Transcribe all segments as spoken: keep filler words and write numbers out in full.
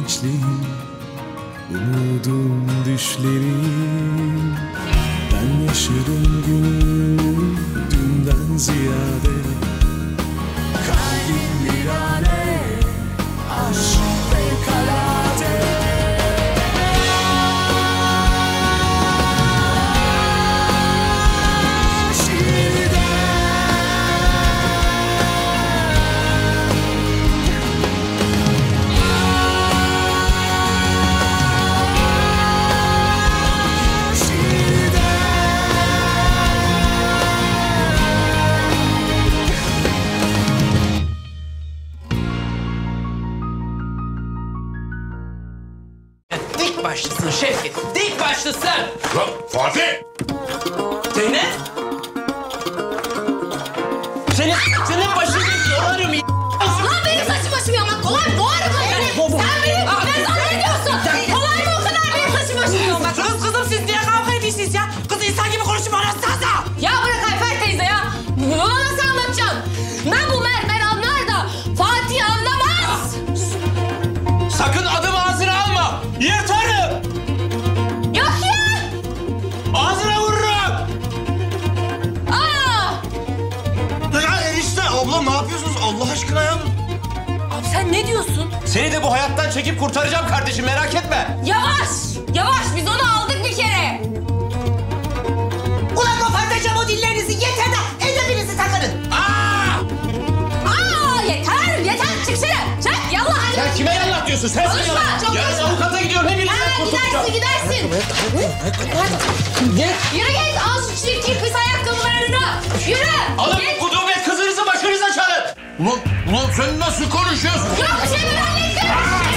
gençliğim, umudum düşlerim. Ben yaşarım günü dünden ziyade. Kalbim bir alev, aşk fevkalade. Dik başlısın Şevket, dik başlısın! Lan Fatih! Zeynep! Senin, senin başını yolarım ya! Lan benim saçım başım yolmak kolay mı? Doğru mu? Sen benim, ben sana ne diyorsun? Kolay mı o kadar benim saçım başım yolmak? Kız kızım siz niye kavga ediyorsunuz ya? Kız insan gibi konuşup anlatsanıza! Ya bırak Ayfer teyze ya. Bana nasıl anlatacaksın? Ben bu Mert'ten anlar da Fatih anlamaz. Sakın adım ağzına alma! Yırtarım! Yok ya! Ağzına vururum! Aa! Ya enişte, abla ne yapıyorsunuz Allah aşkına ya? Abi sen ne diyorsun? Seni de bu hayattan çekip kurtaracağım kardeşim, merak etme! Yavaş! Yavaş! Biz onu aldık bir kere. Ulan kopartacağım o dillerinizi yeter de edebinizi takının. Aa! Aa! Yeter! Yeter! Çık şuraya! Çık! Yallah! Sen kime yalan diyorsun? Sen Konuşma, yalan. çok Yarın konuşma. avukata gidiyorum, hepinizden Ha, kurtulacağım. gidersin gidersin. Git! Yürü git! Al şu çirkin pis ayakkabılarını! Yürü! Alın Git! bu kudubet kızınızı başınıza çalın! Ulan, ulan sen nasıl konuşuyorsun? Yok bir şey ben hallettim!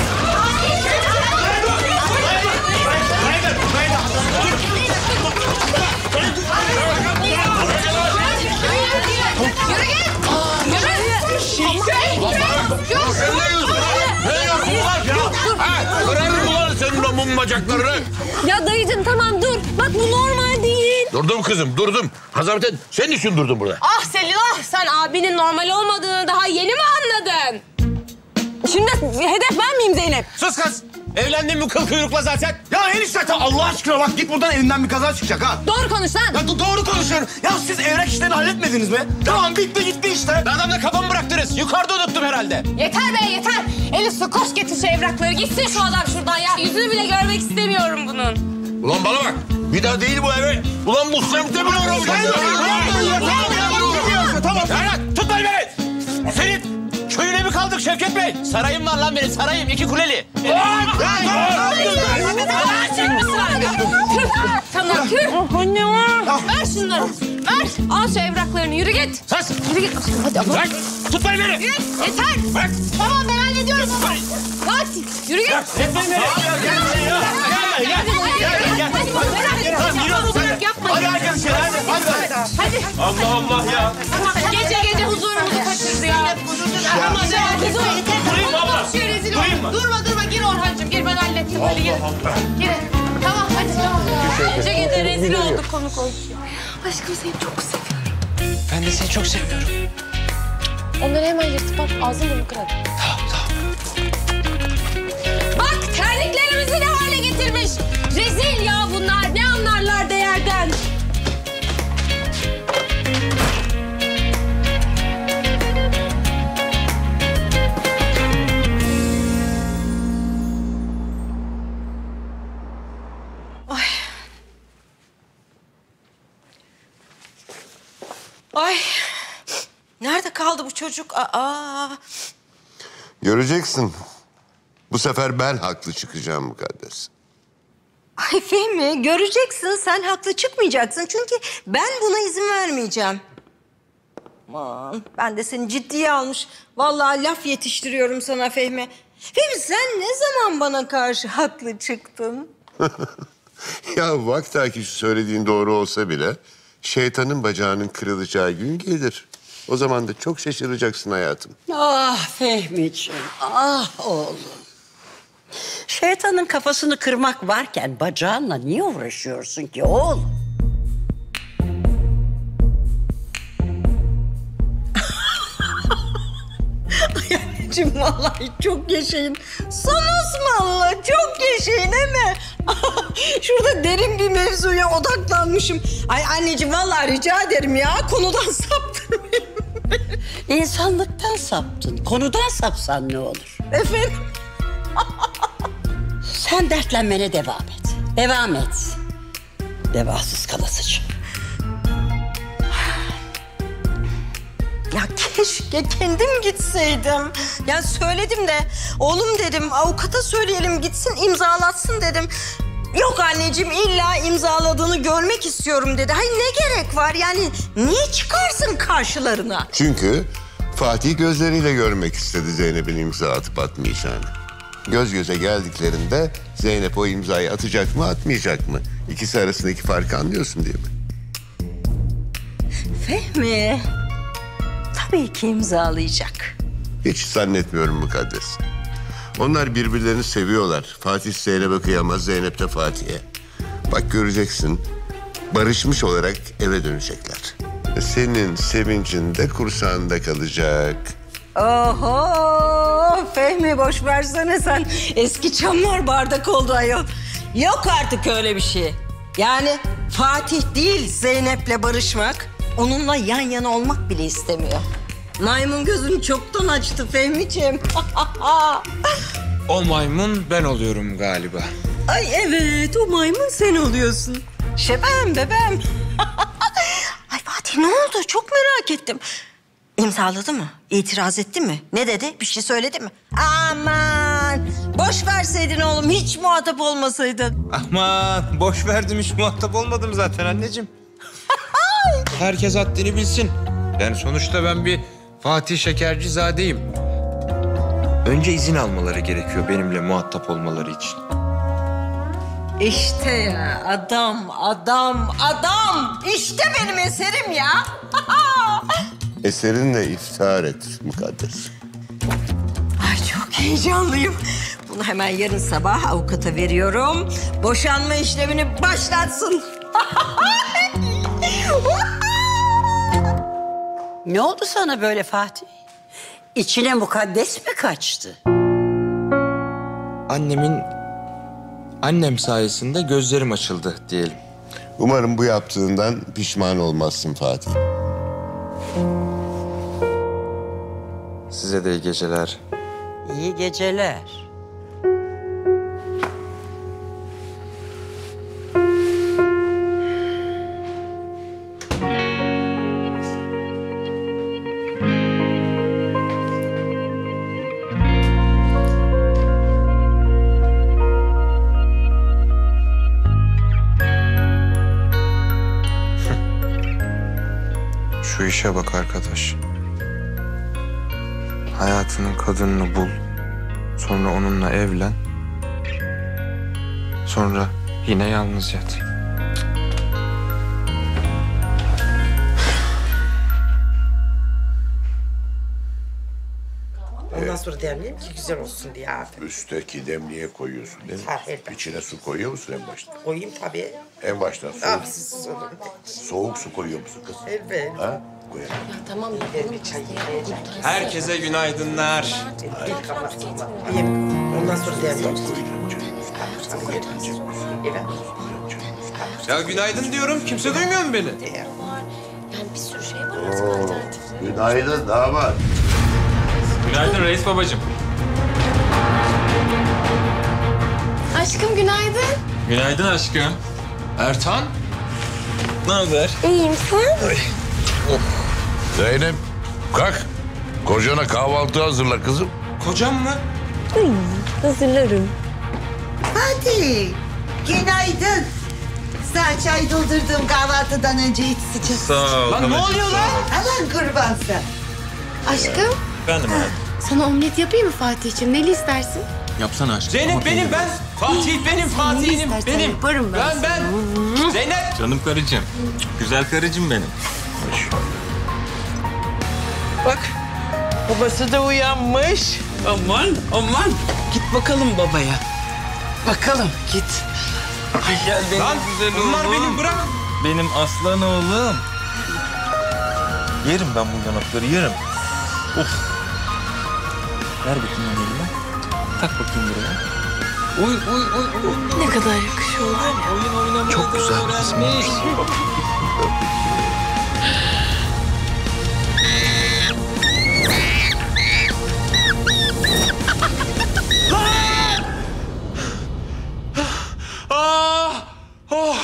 Yürü git! Yürü! Sen ne yiyorsun? Ne yiyorsun ulan ya? Ha, kırarım ulan senin o mum bacaklarını. Ya dayıcığım tamam dur. Bak bu normal değil. Durdum kızım, durdum. Hazametin, senin için durdum burada. Ah Selin ah sen abinin normal olmadığını daha yeni mi anladın? Şimdi hedef ben miyim Zeynep? Sus kız! Evlendin mi kıl kuyrukla zaten? Ya enişte Allah aşkına bak git buradan elinden bir kaza çıkacak ha. Doğru konuş lan. Ya do- doğru konuşuyorum. Ya siz evrak işlerini halletmediniz mi? Tamam bitti gitti işte. Adamla kafamı bıraktınız. Yukarıda unuttum herhalde. Yeter be yeter. Elif su koş getir şu evrakları. Gitsin şu adam şuradan ya. Yüzünü bile görmek istemiyorum bunun. Ulan bana bak. Bir daha değil bu eve. Ulan bu semte bile uğramayacağım. Tamam. Ferhat tutmayın beni. Senin köyüne mi kaldık Şevket Bey? Sarayım var lan benim sarayım. iki kuleli. Tamam tüh. Anne ver şunları. Ver. Al şu evraklarını yürü git. Sus. Yürü git. Hadi abla. Bırak. Tutmayın beni. Yürü. Yeter. Bırak. Tamam ben hallediyorum. Fatih yürü git. Etmeyin beni. Gel gel gel. Gel gel. Tamam yürü. Bırak yapma. Hadi arkadaşlar hadi. Hadi. Hadi. Allah Allah ya. Gece gece huzurumuzu kaçırdı ya. Ama ya huzur. Durayım mı abla? Şu rezil Durayım ol. mı? Durma durma gir Orhancığım gir ben hallettim. Hadi gir. Gir. Tamam hadi tamam. Gece gece rezil olduk konu komşuya. Aşkım seni çok seviyorum. Ben de seni çok seviyorum. Onları hemen yırtıp at ağzını bunu kırarım. Tamam tamam. Bak terliklerimizi ne hale getirmiş. Rezil ya bunlar. Ne anlarlar değerden. Ay nerede kaldı bu çocuk? Aa. Göreceksin. Bu sefer ben haklı çıkacağım Mukaddes. Ay Fehmi, göreceksin. Sen haklı çıkmayacaksın. Çünkü ben buna izin vermeyeceğim. Aman, ben de seni ciddiye almış. Vallahi laf yetiştiriyorum sana Fehmi. Fehmi sen ne zaman bana karşı haklı çıktın? Ya vakta ki şu söylediğin doğru olsa bile şeytanın bacağının kırılacağı gün gelir. O zaman da çok şaşıracaksın hayatım. Ah Fehmiciğim, ah oğlum. Şeytanın kafasını kırmak varken bacağınla niye uğraşıyorsun ki oğlum? Ay anneciğim vallahi çok yaşayın. Son Osman şeyine mi? Şurada derin bir mevzuya odaklanmışım. Ay anneciğim vallahi rica ederim ya konudan saptırmayın. İnsanlıktan saptın. Konudan sapsan ne olur? Efendim? Sen dertlenmene devam et. Devam et. Devasız kalasıca. Ya keşke kendim gitseydim. Ya söyledim de oğlum dedim avukata söyleyelim gitsin imzalatsın dedim. Yok anneciğim illa imzaladığını görmek istiyorum dedi. Hayır ne gerek var yani niye çıkarsın karşılarına? Çünkü Fatih gözleriyle görmek istedi Zeynep'in imza atıp atmayacağını. Göz göze geldiklerinde Zeynep o imzayı atacak mı atmayacak mı? İkisi arasındaki farkı anlıyorsun değil mi? Fehmi tabii ki imzalayacak. Hiç zannetmiyorum Mukaddes. Onlar birbirlerini seviyorlar. Fatih Zeynep'e kıyamaz, Zeynep de Fatih'e. Bak göreceksin, barışmış olarak eve dönecekler. Senin sevincin de kursağında kalacak. Oho Fehmi boş versene sen. Eski çamlar bardak oldu ayol. Yok artık öyle bir şey. Yani Fatih değil Zeynep'le barışmak, onunla yan yana olmak bile istemiyor. Maymun gözünü çoktan açtı Fehmi'ciğim. O maymun ben oluyorum galiba. Ay evet o maymun sen oluyorsun. Şebem bebeğim. Ay Fatih ne oldu çok merak ettim. İmzaladı mı? İtiraz etti mi? Ne dedi? Bir şey söyledi mi? Aman boş verseydin oğlum hiç muhatap olmasaydın. Aman boş verdim hiç muhatap olmadım zaten anneciğim. Herkes haddini bilsin. Yani sonuçta ben bir Fatih Şekercizadeyim. Önce izin almaları gerekiyor benimle muhatap olmaları için. İşte ya adam, adam, adam. İşte benim eserim ya. Eserinle iftihar et Mukaddes. Ay çok heyecanlıyım. Bunu hemen yarın sabah avukata veriyorum. Boşanma işlemini başlatsın. Ne oldu sana böyle Fatih? İçine mukaddes mi kaçtı? Annemin, annem sayesinde gözlerim açıldı diyelim. Umarım bu yaptığından pişman olmazsın Fatih. Size de iyi geceler. İyi geceler. Şu işe bak arkadaş. Hayatının kadınını bul. Sonra onunla evlen. Sonra yine yalnız yat. Ondan sonra demleyeyim ki güzel olsun diye abi. Üstteki demliğe koyuyorsun değil mi? Ha, evet. İçine su koyuyor musun en başta? Koyayım tabii. En baştan soğuk, Abi siz olun. soğuk su koyuyor musun kız? Evet. Ha? Koyalım. Tamam Ben bir çay yiyeceğim. Herkese günaydınlar. Bir kapatsınlar. Yiyeyim. Ondan sonra demleyeyim. Koyacağım canım. Sana yetmeyecek. Evet. Ya günaydın diyorum. Kimse duymuyor mu beni? Yani bir sürü şey var artık alternatif. Günaydın damat. Günaydın reis babacığım. Aşkım günaydın. Günaydın aşkım. Ertan. Ne haber? İyiyim sen? Zeynep kalk. Kocana kahvaltı hazırla kızım. Kocam mı? Hazırlarım. Hadi. Günaydın. Sen çay doldurdum kahvaltıdan önce hiç sıcak. Sağ ol. Lan ne oluyor lan? Alan kurban sen. Aşkım Efendim abi. sana omlet yapayım mı Fatih'ciğim? Neli istersin? Yapsana aşkım. Zeynep benim ben. Fatih benim. Fatih'im istersen benim. yaparım ben Ben ben. Zeynep. Canım karıcığım. Güzel karıcığım benim. Bak, babası da uyanmış. Aman, aman. Git bakalım babaya. Bakalım, git. Ay gel benim Lan güzel bunlar oğlum. benim bırak. Benim aslan oğlum. Yerim ben bu yanakları yerim. Of. Ver bakayım onu elime. Tak bakayım buraya. Uy uy uy uy. Ne kadar yakışıyorlar ya. Oyun oynamayı Çok da güzel bir kızım. öğrenmiş. Ah! Oh!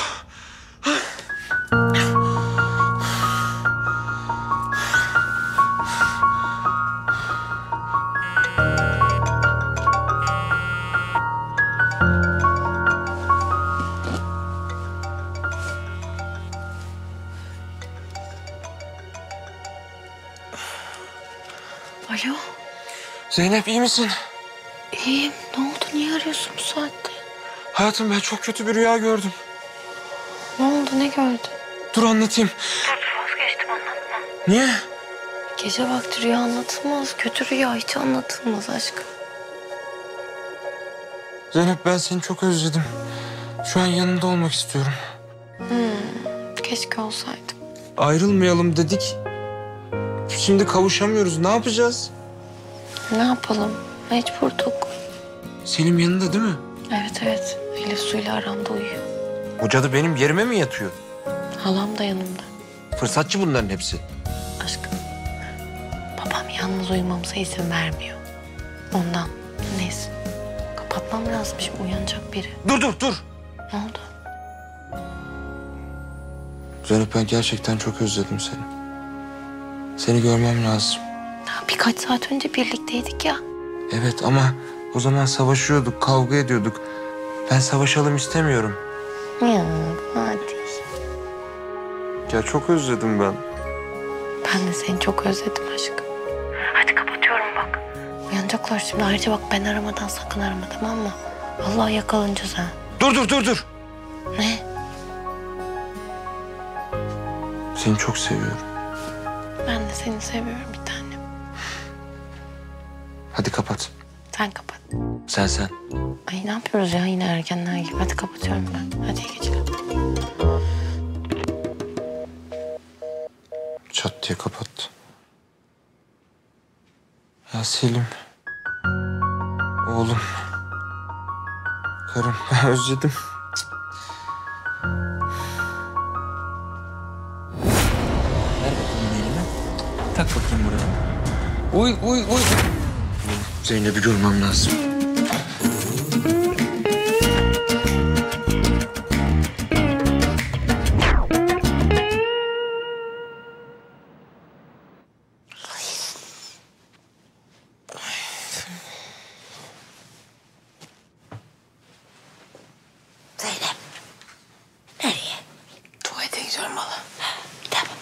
Alo. Zeynep iyi misin? İyiyim. Ne oldu? Niye arıyorsun bu saatte? Hayatım ben çok kötü bir rüya gördüm. Ne oldu? Ne gördün? Dur anlatayım. Vazgeçtim, anlatma. Niye? Gece vakti rüya anlatılmaz. Kötü rüya hiç anlatılmaz aşkım. Zeynep ben seni çok özledim. Şu an yanında olmak istiyorum. Hmm, keşke olsaydım. Ayrılmayalım dedik. Şimdi kavuşamıyoruz. Ne yapacağız? Ne yapalım? Mecburduk. Selim yanında değil mi? Evet evet. Elif suyla aramda uyuyor. O cadı benim yerime mi yatıyor? Halam da yanımda. Fırsatçı bunların hepsi. Aşkım. Babam yalnız uyumamıza izin vermiyor. Ondan. Neyse. Kapatmam lazım. Şimdi uyanacak biri. Dur dur dur. Ne oldu? Zeynep ben gerçekten çok özledim seni. Seni görmem lazım. Daha birkaç saat önce birlikteydik ya. Evet ama o zaman savaşıyorduk, kavga ediyorduk. Ben savaşalım istemiyorum. Ya hadi. Ya çok özledim ben. Ben de seni çok özledim aşkım. Hadi kapatıyorum bak. Uyanacaklar şimdi. Ayrıca bak ben aramadan sakın arama, tamam mı? Vallahi yakalanacağız ha. Dur dur dur dur. Ne? Seni çok seviyorum. Ben de seni seviyorum bir tanem. Hadi kapat. Sen kapat. Sen sen. Ay ne yapıyoruz ya yine erkenler gibi. Hadi kapatıyorum ben. Hadi iyi geceler. Çat diye kapattı. Ya Selim. Oğlum. Karım ben özledim. Ver bakayım elime. Tak bakayım buraya. Uy uy uy. Zeynep'i görmem lazım. Zeynep. Nereye? Tuvalete gidiyorum hala. Tamam.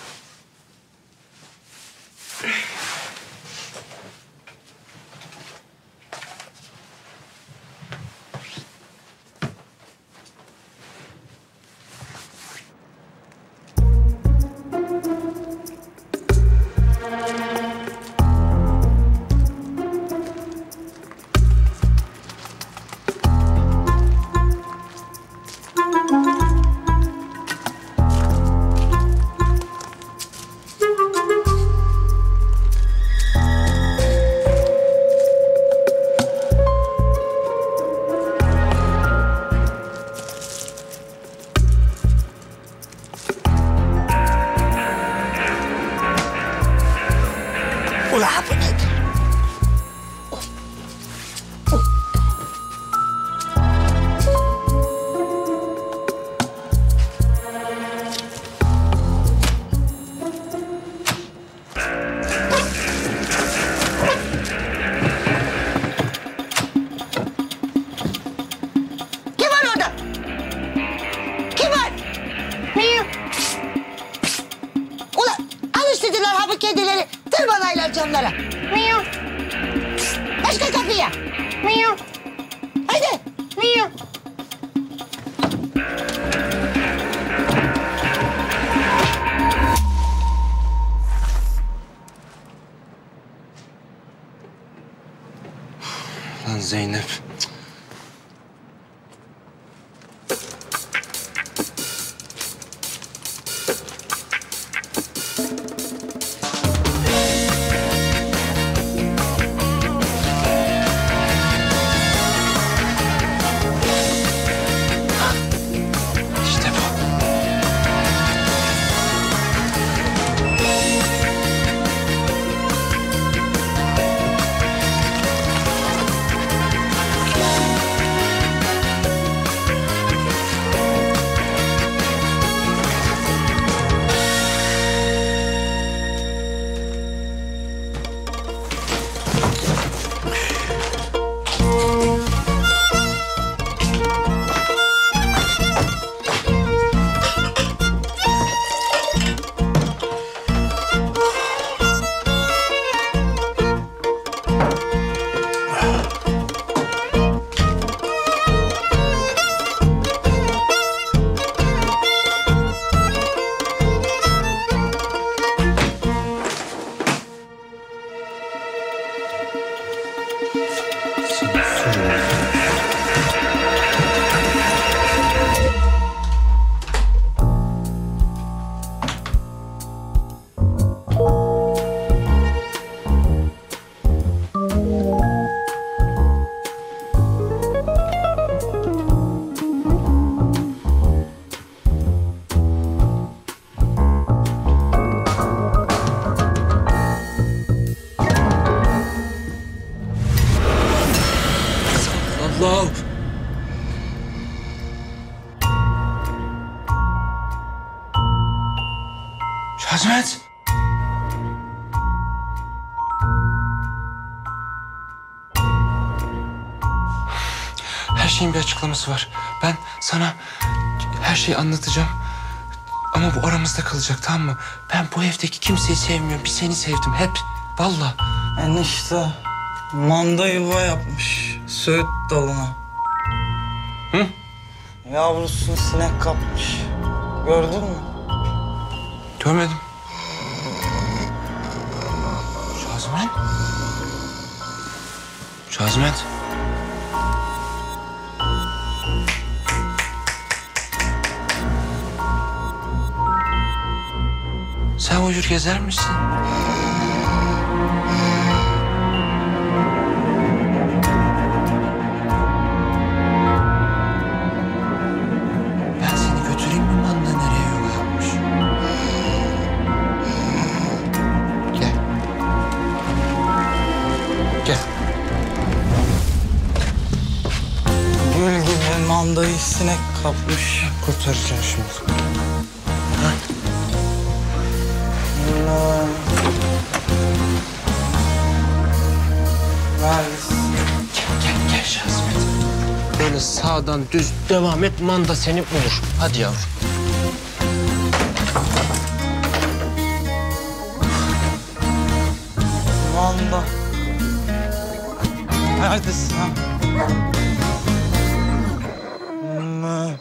Ula bu nedir? Kim var orada? Kim var? Miyim? Ula alıştırdılar ha bu kedileri. Tırmanaylar camlara. Miyav. Başka kapıya. Miyav. Hadi. Miyav. Lan Zeynep. Şazmet. Her şeyin bir açıklaması var. Ben sana her şeyi anlatacağım. Ama bu aramızda kalacak, tamam mı? Ben bu evdeki kimseyi sevmiyorum. Bir seni sevdim hep. Vallahi. Enişte manda yuva yapmış söğüt dalına. Hı? Yavrusunu sinek kapmış. Gördün mü? Görmedim. Şazmet. Şazmet. Sen uyur gezer misin? Ben seni götüreyim mi Manda nereye yuva yapmış? Gel. Gel. Gül gibi mandayı sinek kapmış. Kurtaracağım şimdi. Allah. Neredesin? Gel gel gel Şazmet. Böyle sağdan düz devam et, Manda seni bulur. Hadi yavrum. Manda. Neredesin ha? Hmm.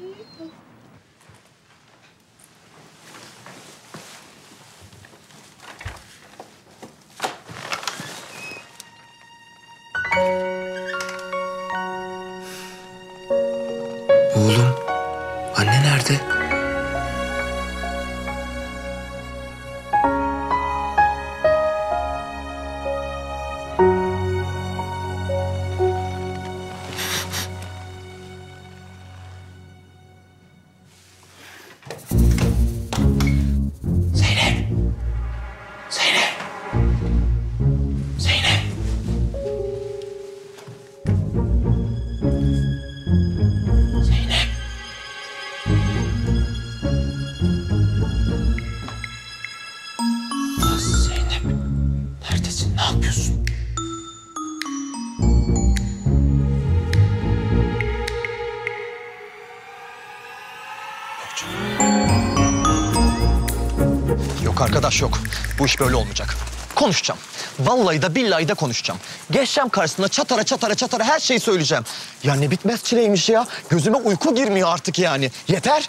Oğlum, anne nerede? Zeynep. Zeynep. Zeynep. Zeynep. Ah Zeynep. Neredesin? Ne yapıyorsun? Yok arkadaş yok. Bu iş böyle olmayacak. Konuşacağım. Vallahi da billahi de konuşacağım. Geçeceğim karşısına çatara çatara çatara her şeyi söyleyeceğim. Ya ne bitmez çileymiş ya. Gözüme uyku girmiyor artık yani. Yeter.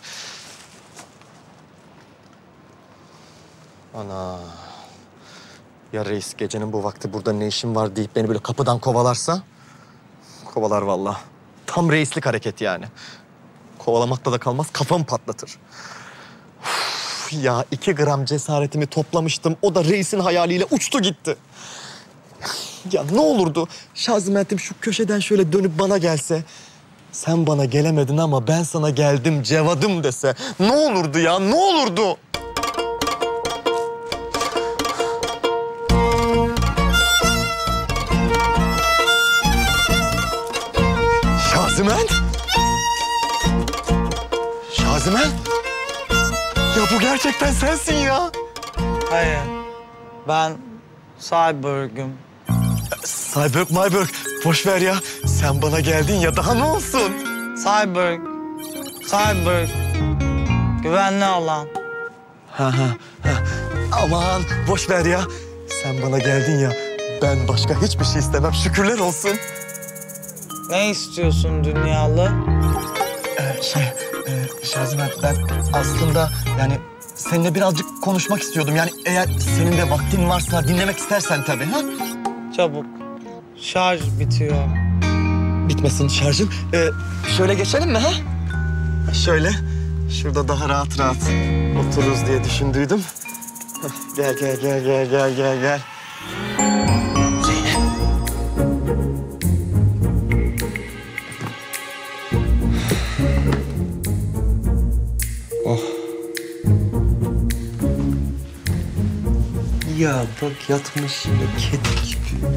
Ana. Ya reis gecenin bu vakti burada ne işin var deyip beni böyle kapıdan kovalarsa? Kovalar vallahi. Tam reislik hareket yani. Kovalamakta da kalmaz, kafamı patlatır. Uf, ya iki gram cesaretimi toplamıştım. O da reisin hayaliyle uçtu gitti. Ya ne olurdu Şazimentim şu köşeden şöyle dönüp bana gelse. Sen bana gelemedin ama ben sana geldim cevadım dese. Ne olurdu ya, ne olurdu? Şaziment? Şaziment? Ya bu gerçekten sensin ya. Hayır. Ben Cyborg'um. Cyborg, Myborg. Boş ver ya. Sen bana geldin ya daha ne olsun? Cyborg. Cyborg. Güvenli alan. Ha ha ha. Aman boş ver ya. Sen bana geldin ya. Ben başka hiçbir şey istemem. Şükürler olsun. Ne istiyorsun dünyalı? Ee, şey, e, Şaziment ben aslında yani seninle birazcık konuşmak istiyordum. Yani eğer senin de vaktin varsa dinlemek istersen tabii ha? Çabuk. Şarj bitiyor. Bitmesin şarjım. Ee, şöyle geçelim mi ha? Şöyle. Şurada daha rahat rahat otururuz diye düşündüydüm. Heh, gel gel gel gel gel gel gel. Zeynep. Oh. Ya bak yatmış yine kedi gibi.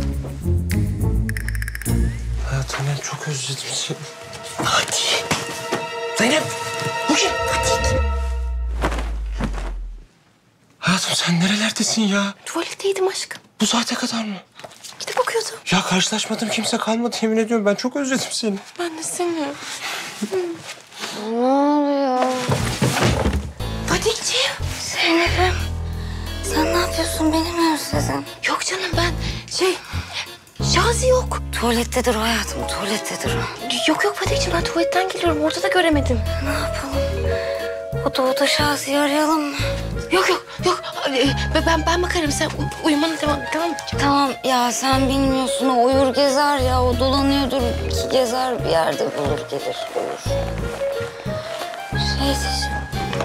Hayatım ben çok özledim seni. Hadi. Zeynep. Bugün. Hadi. Hayatım Hayatım sen nerelerdesin ya? Tuvaletteydim aşkım. Bu saate kadar mı? Gidip bakıyordum. Ya karşılaşmadım kimse kalmadı yemin ediyorum. Ben çok özledim seni. Ben de seni. Ne oluyor? Fatihciğim. Zeynep'im. Sen ne yapıyorsun? Beni mi özledin? Yok canım ben şey... Şazi yok. Tuvalettedir o hayatım, tuvalettedir o. Yok yok Fatihciğim ben tuvaletten geliyorum. Orada da göremedim. Ne yapalım? O da o da Şazi'yi arayalım mı? Yok yok yok. Ee, Ben ben bakarım. Sen uy- uyumana devam tamam mı? Tamam ya sen bilmiyorsun. O uyur gezer ya. O dolanıyordur. Ki gezer bir yerde bulur gelir. Uyur. Şey diyeceğim.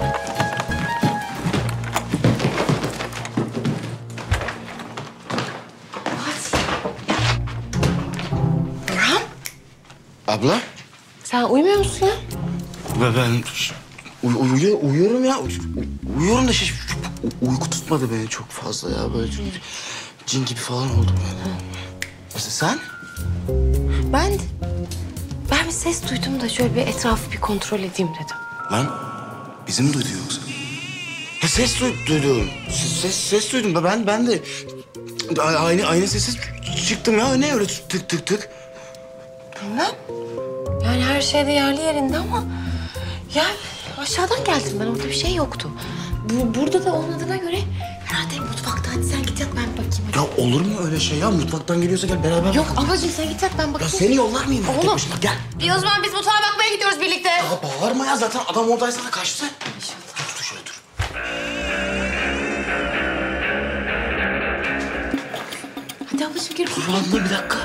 Orhan Abla? sen uyumuyor musun ya? Ben, ben uy, uyu- uyuyorum ya. Uy- Uyuyorum da şey, uyku tutmadı beni çok fazla ya. Böyle cin gibi falan oldum yani. Sen? Ben ben bir ses duydum da şöyle bir etrafı bir kontrol edeyim dedim. Lan bizi mi duydun yoksa? Ha, ses duy- duydum. Ses, ses, ses duydum da ben ben de a- aynı aynı sese çıktım ya. Ne öyle tık tık tık. Bilmem. Yani her şey de yerli yerinde ama... Ya aşağıdan geldim ben. Orada bir şey yoktu. Bu, burada da olmadığına göre herhalde mutfakta. Hadi sen git yat ben bakayım. Hadi. Ya olur mu öyle şey ya? Mutfaktan geliyorsa gel beraber Yok bakalım. ablacığım sen git yat ben bakayım. Ya seni yollar mıyım? Oğlum. Tek başına gel. İyi o zaman biz mutfağa bakmaya gidiyoruz birlikte. Ya bağırma ya zaten adam oradaysa da kaçtı. İnşallah. Dur şöyle dur. Hadi ablacığım gir. Dur lan dur bir dakika.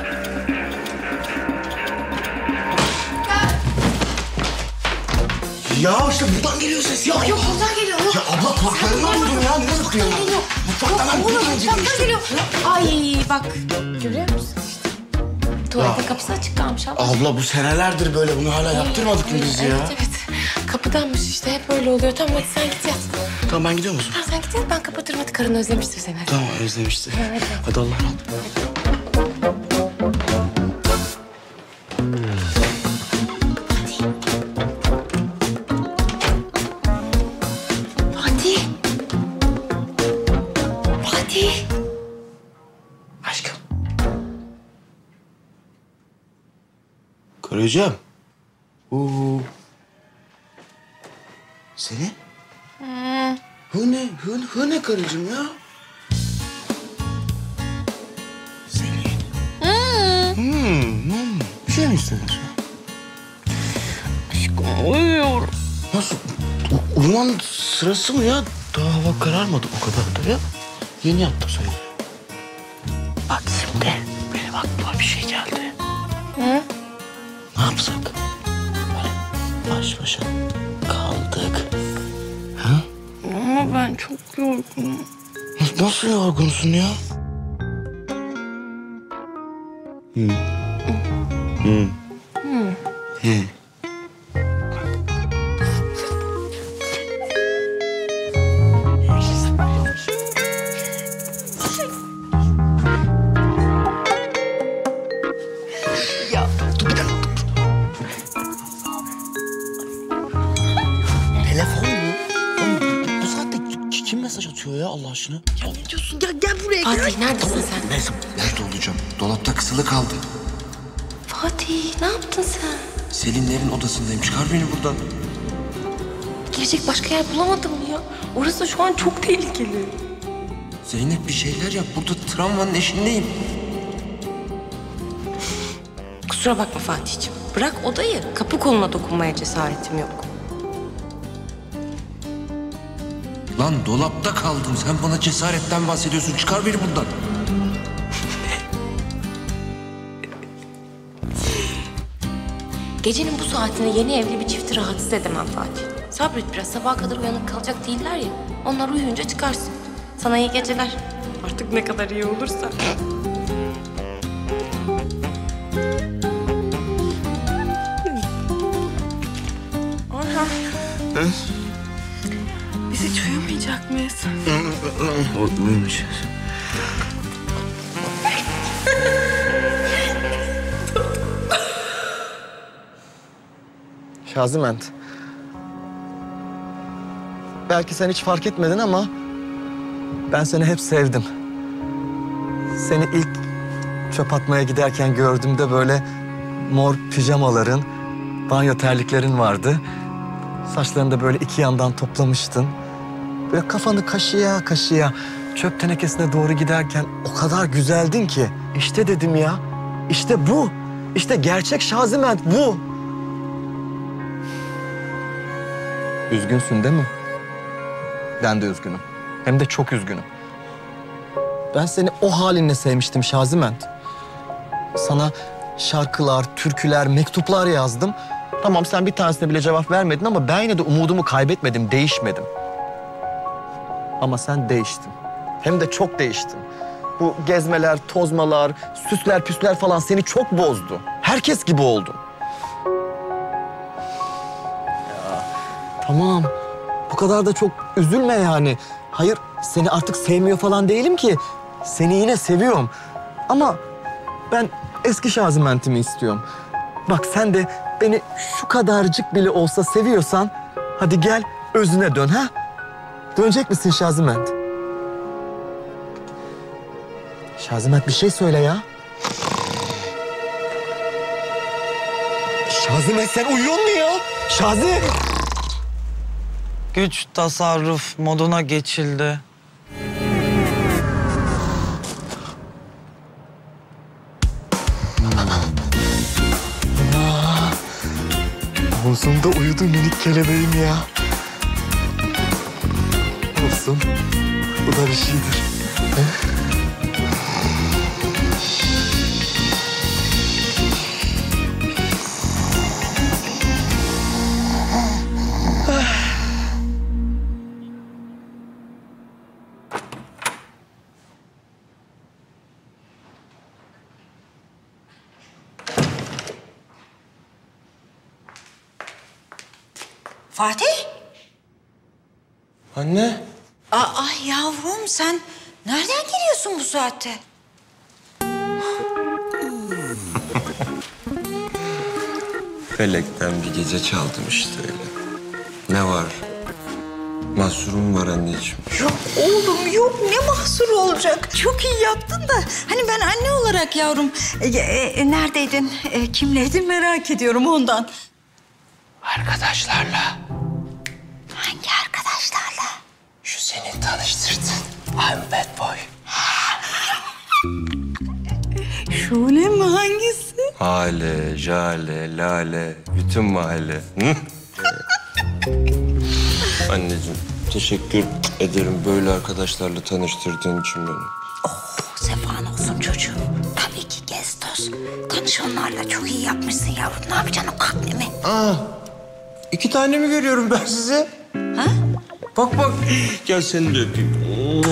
Ya işte buradan geliyor ses ya. Yok yok buradan geliyor. Yok. Ya abla kulaklarından vurdum ya. Nereye bakıyorsun? Geliyor. Mutfaktan ben Oğlum buradan geliyor mutfaktan işte. geliyor. Ay bak görüyor musun işte. Tuvaletin kapısı açık kalmış abla. Abla bu senelerdir böyle bunu hala yaptırmadık mı biz ya? Evet evet. Kapıdanmış işte hep öyle oluyor. Tamam hadi sen git yat. Tamam ben gidiyor musun? Tamam sen git yat ben kapatırım hadi karın özlemiştir seni. Hadi. Tamam özlemişti. Evet. Hadi Allah razı olsun. Fatih. Fatih. Aşkım. Karıcığım. Oo. Senin? Hmm. Hı ne? Hı, hı ne karıcığım ya? Senin. Hmm. Hmm, hmm. Bir şey mi istedin? Aşkım uyuyorum. Nasıl? U- uyuman sırası mı ya? Daha hava kararmadı o kadar da ya. Yeni yattım sayılır. Bak şimdi benim aklıma bir şey geldi. Hı? Ne yapsak? Böyle baş başa kaldık. Ha? Ama ben çok yorgunum. Nasıl, nasıl yorgunsun ya? Hı. Hı. Hı. Hı. Ya dur bir dakika. Telefon mu? Oğlum, bu saatte ki- kim mesaj atıyor ya Allah aşkına? Ya ne diyorsun? Ya gel buraya gel. Fatih neredesin sen? Neyse nerede olacağım? Dolapta kısılı kaldı. Fatih ne yaptın sen? Selinlerin odasındayım. Çıkar beni buradan. Girecek başka yer bulamadım mı ya? Orası şu an çok tehlikeli. Zeynep bir şeyler yap. Burada travmanın eşindeyim. Kusura bakma Fatih'ciğim. Bırak odayı. Kapı koluna dokunmaya cesaretim yok. Lan dolapta kaldım. Sen bana cesaretten bahsediyorsun. Çıkar beni buradan. Gecenin bu saatinde yeni evli bir çifti rahatsız edemem Fatih. Sabret biraz sabaha kadar uyanık kalacak değiller ya. Onlar uyuyunca çıkarsın. Sana iyi geceler. Artık ne kadar iyi olursa. Orhan. Biz hiç uyumayacak mıyız? Uyumayacağız. Şaziment. Belki sen hiç fark etmedin ama Ben seni hep sevdim. Seni ilk çöp atmaya giderken gördüğümde böyle mor pijamaların, banyo terliklerin vardı. Saçlarını da böyle iki yandan toplamıştın. Böyle kafanı kaşıya kaşıya çöp tenekesine doğru giderken o kadar güzeldin ki. İşte dedim ya, işte bu. İşte gerçek Şaziment bu. Üzgünsün değil mi? Ben de üzgünüm. Hem de çok üzgünüm. Ben seni o halinle sevmiştim Şaziment. Sana şarkılar, türküler, mektuplar yazdım. Tamam sen bir tanesine bile cevap vermedin ama ben yine de umudumu kaybetmedim, değişmedim. Ama sen değiştin. Hem de çok değiştin. Bu gezmeler, tozmalar, süsler püsler falan seni çok bozdu. Herkes gibi oldun. Ya, tamam. Bu kadar da çok üzülme yani. Hayır, seni artık sevmiyor falan değilim ki. Seni yine seviyorum. Ama ben eski Şaziment'imi istiyorum. Bak sen de beni şu kadarcık bile olsa seviyorsan... hadi gel özüne dön ha. Dönecek misin Şaziment? Şaziment bir şey söyle ya. Şaziment sen uyuyor musun ya? Şazi! Güç tasarruf moduna geçildi. Olsun da uyudun minik kelebeğim ya. Olsun. Bu da bir şeydir. He? Fatih? Anne. Aa yavrum sen nereden geliyorsun bu saatte? Felekten bir gece çaldım işte öyle. Ne var? Mahsurum var anneciğim. Yok oğlum yok ne mahsuru olacak? Çok iyi yaptın da hani ben anne olarak yavrum e, e, neredeydin e, kimleydin merak ediyorum ondan. Arkadaşlarla. Hangi arkadaşlarla? Şu seni tanıştırdın. I'm bad boy. Şule mi hangisi? Hale, Jale, Lale, bütün mahalle. Hı? Anneciğim teşekkür ederim böyle arkadaşlarla tanıştırdığın için beni. Oh sefan olsun çocuğum. Tabii ki gez toz. Tanış onlarla çok iyi yapmışsın yavrum. Ne yapacaksın o kaknemi? Aa, iki tane mi görüyorum ben size? Ha? Bak bak. Gel seni de öpeyim.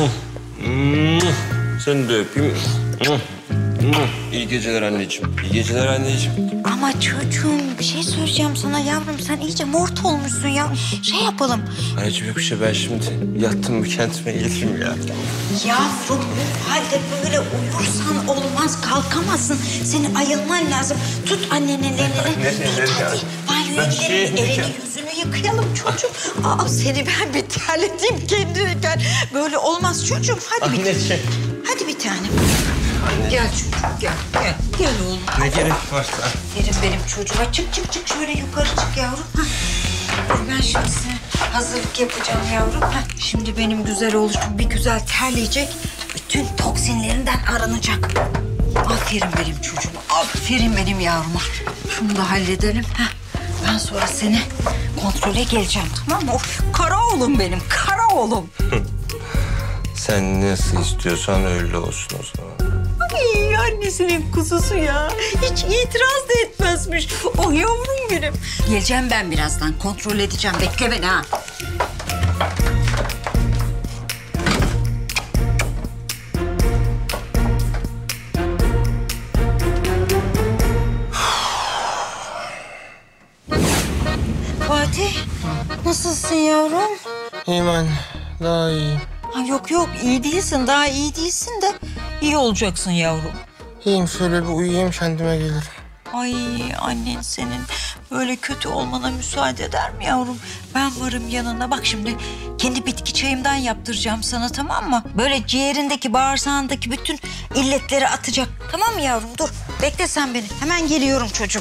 Seni de öpeyim. İyi geceler anneciğim. İyi geceler anneciğim. Ama çocuğum bir şey söyleyeceğim sana yavrum. Sen iyice mort olmuşsun ya. Şey yapalım. Anneciğim yok bir şey ben şimdi yattım mı kendime gelirim ya. Yavrum bu halde böyle uyursan olmaz. Kalkamazsın. Senin ayılman lazım. Tut annenin elini. Tut hadi. Banyoya gidelim. Elini yüzünü yıkayalım çocuğum. Aa seni ben bir terleteyim kendine gel. Böyle olmaz çocuğum. Hadi bir Anneciğim. Hadi bir tanem. Gel çocuğum gel gel. Gel oğlum. Ne gerek varsa. Verin benim çocuğuma. Çık çık çık şöyle yukarı çık yavrum. Hah. Dur ben şimdi size hazırlık yapacağım yavrum. Hah. Şimdi benim güzel oluşum bir güzel terleyecek. Bütün toksinlerinden arınacak. Aferin benim çocuğuma. Aferin benim yavruma. Şunu da halledelim. Hah. Ben sonra seni kontrole geleceğim tamam mı? Of, kara oğlum benim kara oğlum. Sen nasıl istiyorsan öyle olsun o zaman. Ay annesinin kuzusu ya. Hiç itiraz da etmezmiş. Oh yavrum benim. Geleceğim ben birazdan. Kontrol edeceğim. Bekle beni ha. Fatih, nasılsın yavrum? İyiyim anne, daha iyiyim. Ha, yok yok, iyi değilsin. Daha iyi değilsin de iyi olacaksın yavrum. İyiyim, şöyle bir uyuyayım kendime gelirim. Ay annen senin öyle kötü olmana müsaade eder mi yavrum? Ben varım yanına. Bak şimdi kendi bitki çayımdan yaptıracağım sana, tamam mı? Böyle ciğerindeki, bağırsağındaki bütün illetleri atacak. Tamam mı yavrum? Dur bekle sen beni. Hemen geliyorum çocuğum.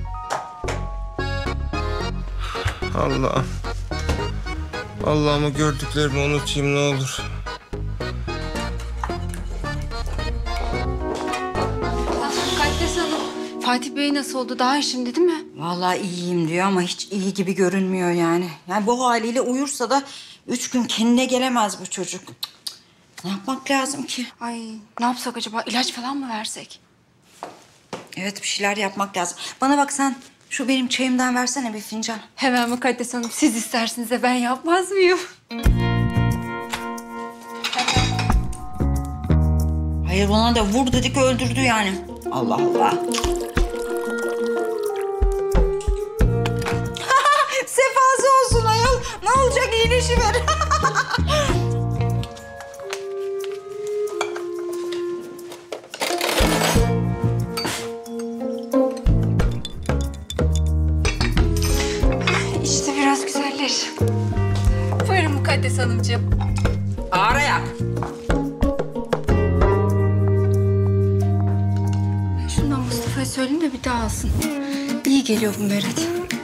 Allah. Allah'ıma gördüklerimi unutayım ne olur. Mukaddes Hanım, Fatih Bey nasıl oldu? Daha iyi şimdi değil mi? Vallahi iyiyim diyor ama hiç iyi gibi görünmüyor yani. Yani bu haliyle uyursa da üç gün kendine gelemez bu çocuk. Cık cık. Ne yapmak lazım ki? Ay ne yapsak acaba? İlaç falan mı versek? Evet, bir şeyler yapmak lazım. Bana bak sen şu benim çayımdan versene bir fincan. Hemen Mukaddes Hanım, siz istersiniz de ben yapmaz mıyım? Hayır, ona da vur dedik öldürdü yani. Allah Allah. Sefası olsun ayol. Ne olacak, iyileşiver. İşte biraz güzelleş. Buyurun Mukaddes Hanımcığım. Ağır ayak. Şundan Mustafa'ya söyleyeyim de bir daha alsın. İyi geliyor bu Meret.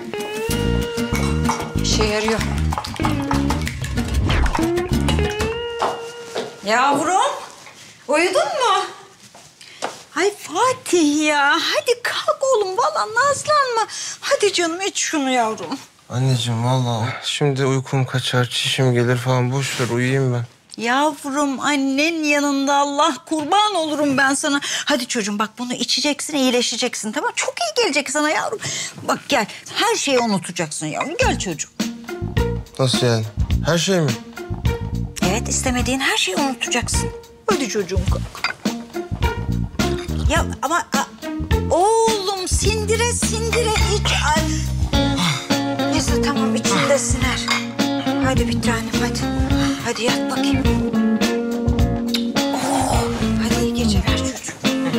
İşe yarıyor. Yavrum, uyudun mu? Ay Fatih ya, hadi kalk oğlum, vallahi nazlanma. Hadi canım, iç şunu yavrum. Anneciğim vallahi şimdi uykum kaçar, çişim gelir falan. Boş ver, uyuyayım ben. Yavrum, annen yanında, Allah kurban olurum ben sana. Hadi çocuğum bak, bunu içeceksin, iyileşeceksin, tamam? Çok iyi gelecek sana yavrum. Bak gel, her şeyi unutacaksın yavrum. Gel çocuğum. Nasıl yani? Her şey mi? Evet, istemediğin her şeyi unutacaksın. Hadi çocuğum kalk. Ya ama a, oğlum sindire sindire iç. Ay. Neyse tamam, içinde siner. Hadi bir tanem hadi. Hadi yat bakayım. Oh, hadi iyi geceler çocuğum.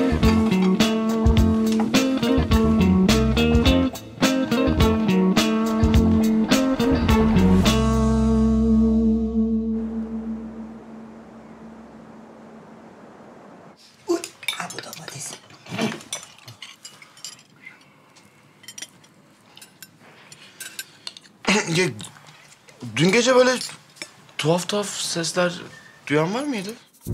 Uy, ha bu domates. Ya, dün gece böyle tuhaf tuhaf sesler duyan var mıydı?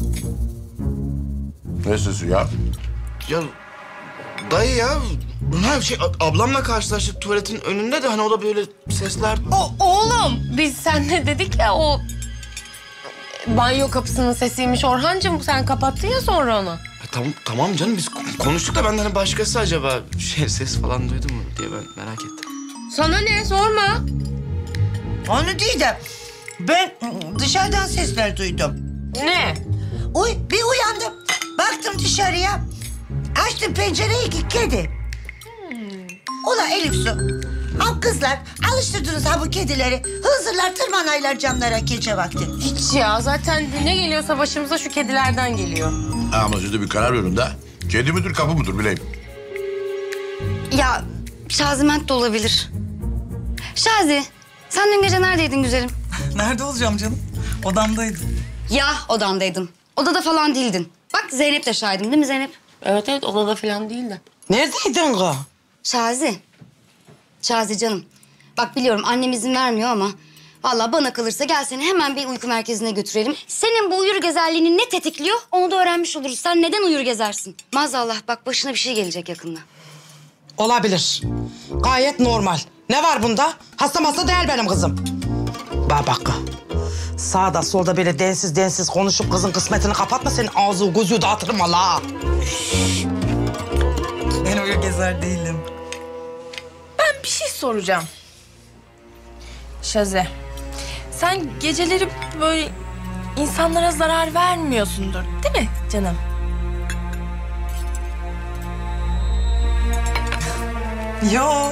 Ne sesi ya? Ya dayı ya, ha, şey, ablamla karşılaştık tuvaletin önünde de hani o da böyle sesler... O, oğlum biz seninle dedik ya, o banyo kapısının sesiymiş Orhancığım. Sen kapattın ya sonra onu. Ya, tamam, tamam canım, biz konuştuk da ben de hani başkası acaba şey ses falan duydu mu diye ben merak ettim. Sana ne, sorma. Onu değil de ben dışarıdan sesler duydum. Ne? Uy, bir uyandım. Baktım dışarıya. Açtım pencereyi ki kedi. Hmm. Ula Elif Su. Al kızlar, alıştırdınız ha bu kedileri. Hızırlar, tırmanaylar camlara gece vakti. Hiç ya, zaten ne geliyorsa başımıza şu kedilerden geliyor. Ama siz de bir karar verin de. Kedi müdür, kapı mıdır bileyim. Ya Şaziment de olabilir. Şazi, sen dün gece neredeydin güzelim? Nerede olacağım canım? Odamdaydım. Ya odandaydım. Odada falan değildin. Bak Zeynep de şahidim değil mi Zeynep? Evet evet, odada falan değil de. Neredeydin kız? Şazi. Şazi canım. Bak biliyorum annem izin vermiyor ama... vallahi bana kalırsa gel seni hemen bir uyku merkezine götürelim. Senin bu uyur gezerliğini ne tetikliyor onu da öğrenmiş oluruz. Sen neden uyur gezersin? Maazallah bak başına bir şey gelecek yakında. Olabilir. Gayet normal. Ne var bunda? Hasta hasta değil benim kızım. Bak bak. Sağda solda böyle densiz densiz konuşup kızın kısmetini kapatma. Senin ağzı gözü dağıtırım valla. Ben uyur gezer değilim. Ben bir şey soracağım. Şaze, sen geceleri böyle insanlara zarar vermiyorsundur değil mi canım? Yo.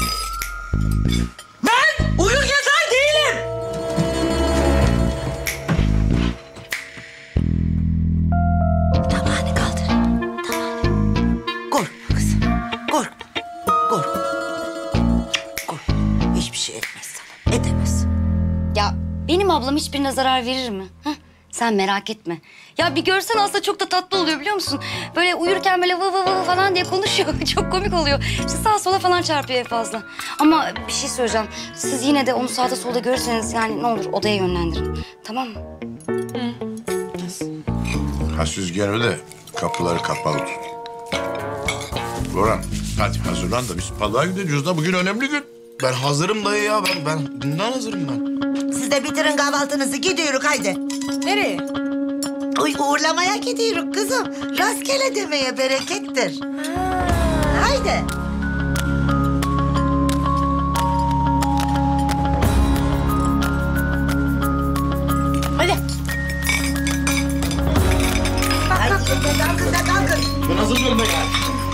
Ben uyur gezer değilim. ablam hiçbirine zarar verir mi? Heh, sen merak etme. Ya bir görsen aslında çok da tatlı oluyor biliyor musun? Böyle uyurken böyle vı vı vı falan diye konuşuyor. Çok komik oluyor. İşte sağa sola falan çarpıyor en fazla. Ama bir şey söyleyeceğim. Siz yine de onu sağda solda görürseniz yani ne olur odaya yönlendirin. Tamam mı? Ha siz gene de kapıları kapalı tut. Orhan hadi hazırlan da biz balığa gideceğiz da bugün önemli gün. Ben hazırım dayı ya. Ben ben dünden hazırım ben. Siz de bitirin kahvaltınızı gidiyoruz haydi. Nereye? Uy, uğurlamaya gidiyoruz kızım. Rastgele demeye berekettir. Haydi. Hadi. Haydi kalkın da kalkın. Ben hazırım ben yani.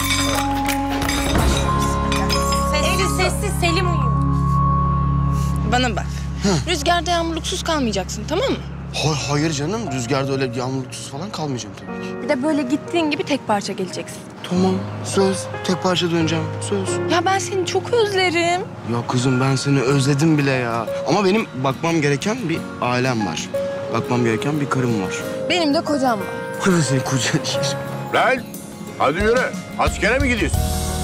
Sessiz sessiz Selim uyuyor. Bana bak. Rüzgarda yağmurluksuz kalmayacaksın, tamam mı? Hayır, hayır canım. Rüzgarda öyle yağmurluksuz falan kalmayacağım tabii ki. Bir de böyle gittiğin gibi tek parça geleceksin. Tamam. Söz. Tek parça döneceğim. Söz. Ya ben seni çok özlerim. Ya kızım ben seni özledim bile ya. Ama benim bakmam gereken bir ailem var. Bakmam gereken bir karım var. Benim de kocam var. Bu da senin kocan değil. Lan hadi yürü. Askere mi gidiyorsun?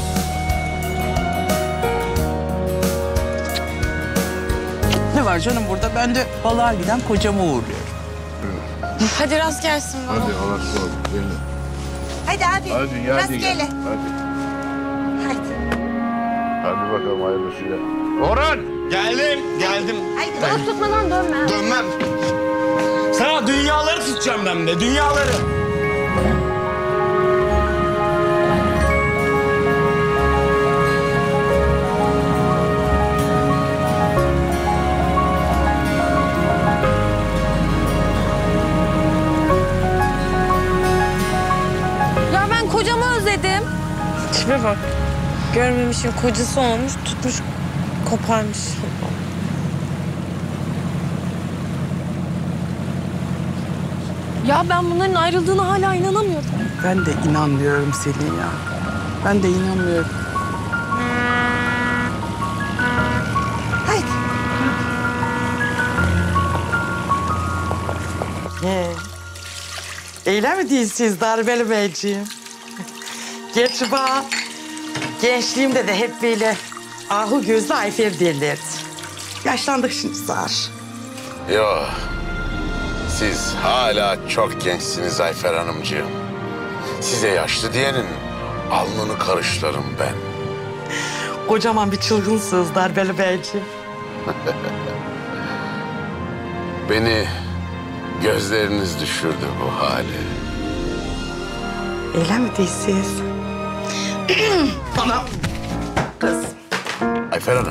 Ne var canım burada? Ben de balığa giden kocamı uğurluyorum. Hadi rast gelsin baba. Hadi Allah razı olsun. Haydi abi. Hadi ya. Rastgele. Hadi. Haydi. Hadi bakalım hayırlısıyla. Orhan. Geldim, geldim. Haydi. Balık tutmadan dönme. Dönmem. Sana dünyaları tutacağım ben de, dünyaları. Ya ben kocamı özledim. Tipe bak. Görmemişim kocası olmuş, tutmuş, koparmış. Ya ben bunların ayrıldığına hala inanamıyorum. Ben de inanmıyorum Selin ya. Ben de inanmıyorum. Haydi. He. Öyle mi değilsiniz Darbeli Beyciğim? Gerçi bana gençliğimde de hep böyle ahu gözlü Ayfer derlerdi. Yaşlandık şimdi zar. Yo, siz hala çok gençsiniz Ayfer Hanımcığım. Size yaşlı diyenin alnını karışlarım ben. Kocaman bir çılgınsınız Darbeli Beyciğim. Beni gözleriniz düşürdü bu hale. Öyle mi değilsiniz? Bana kız. Ayfer Hanım.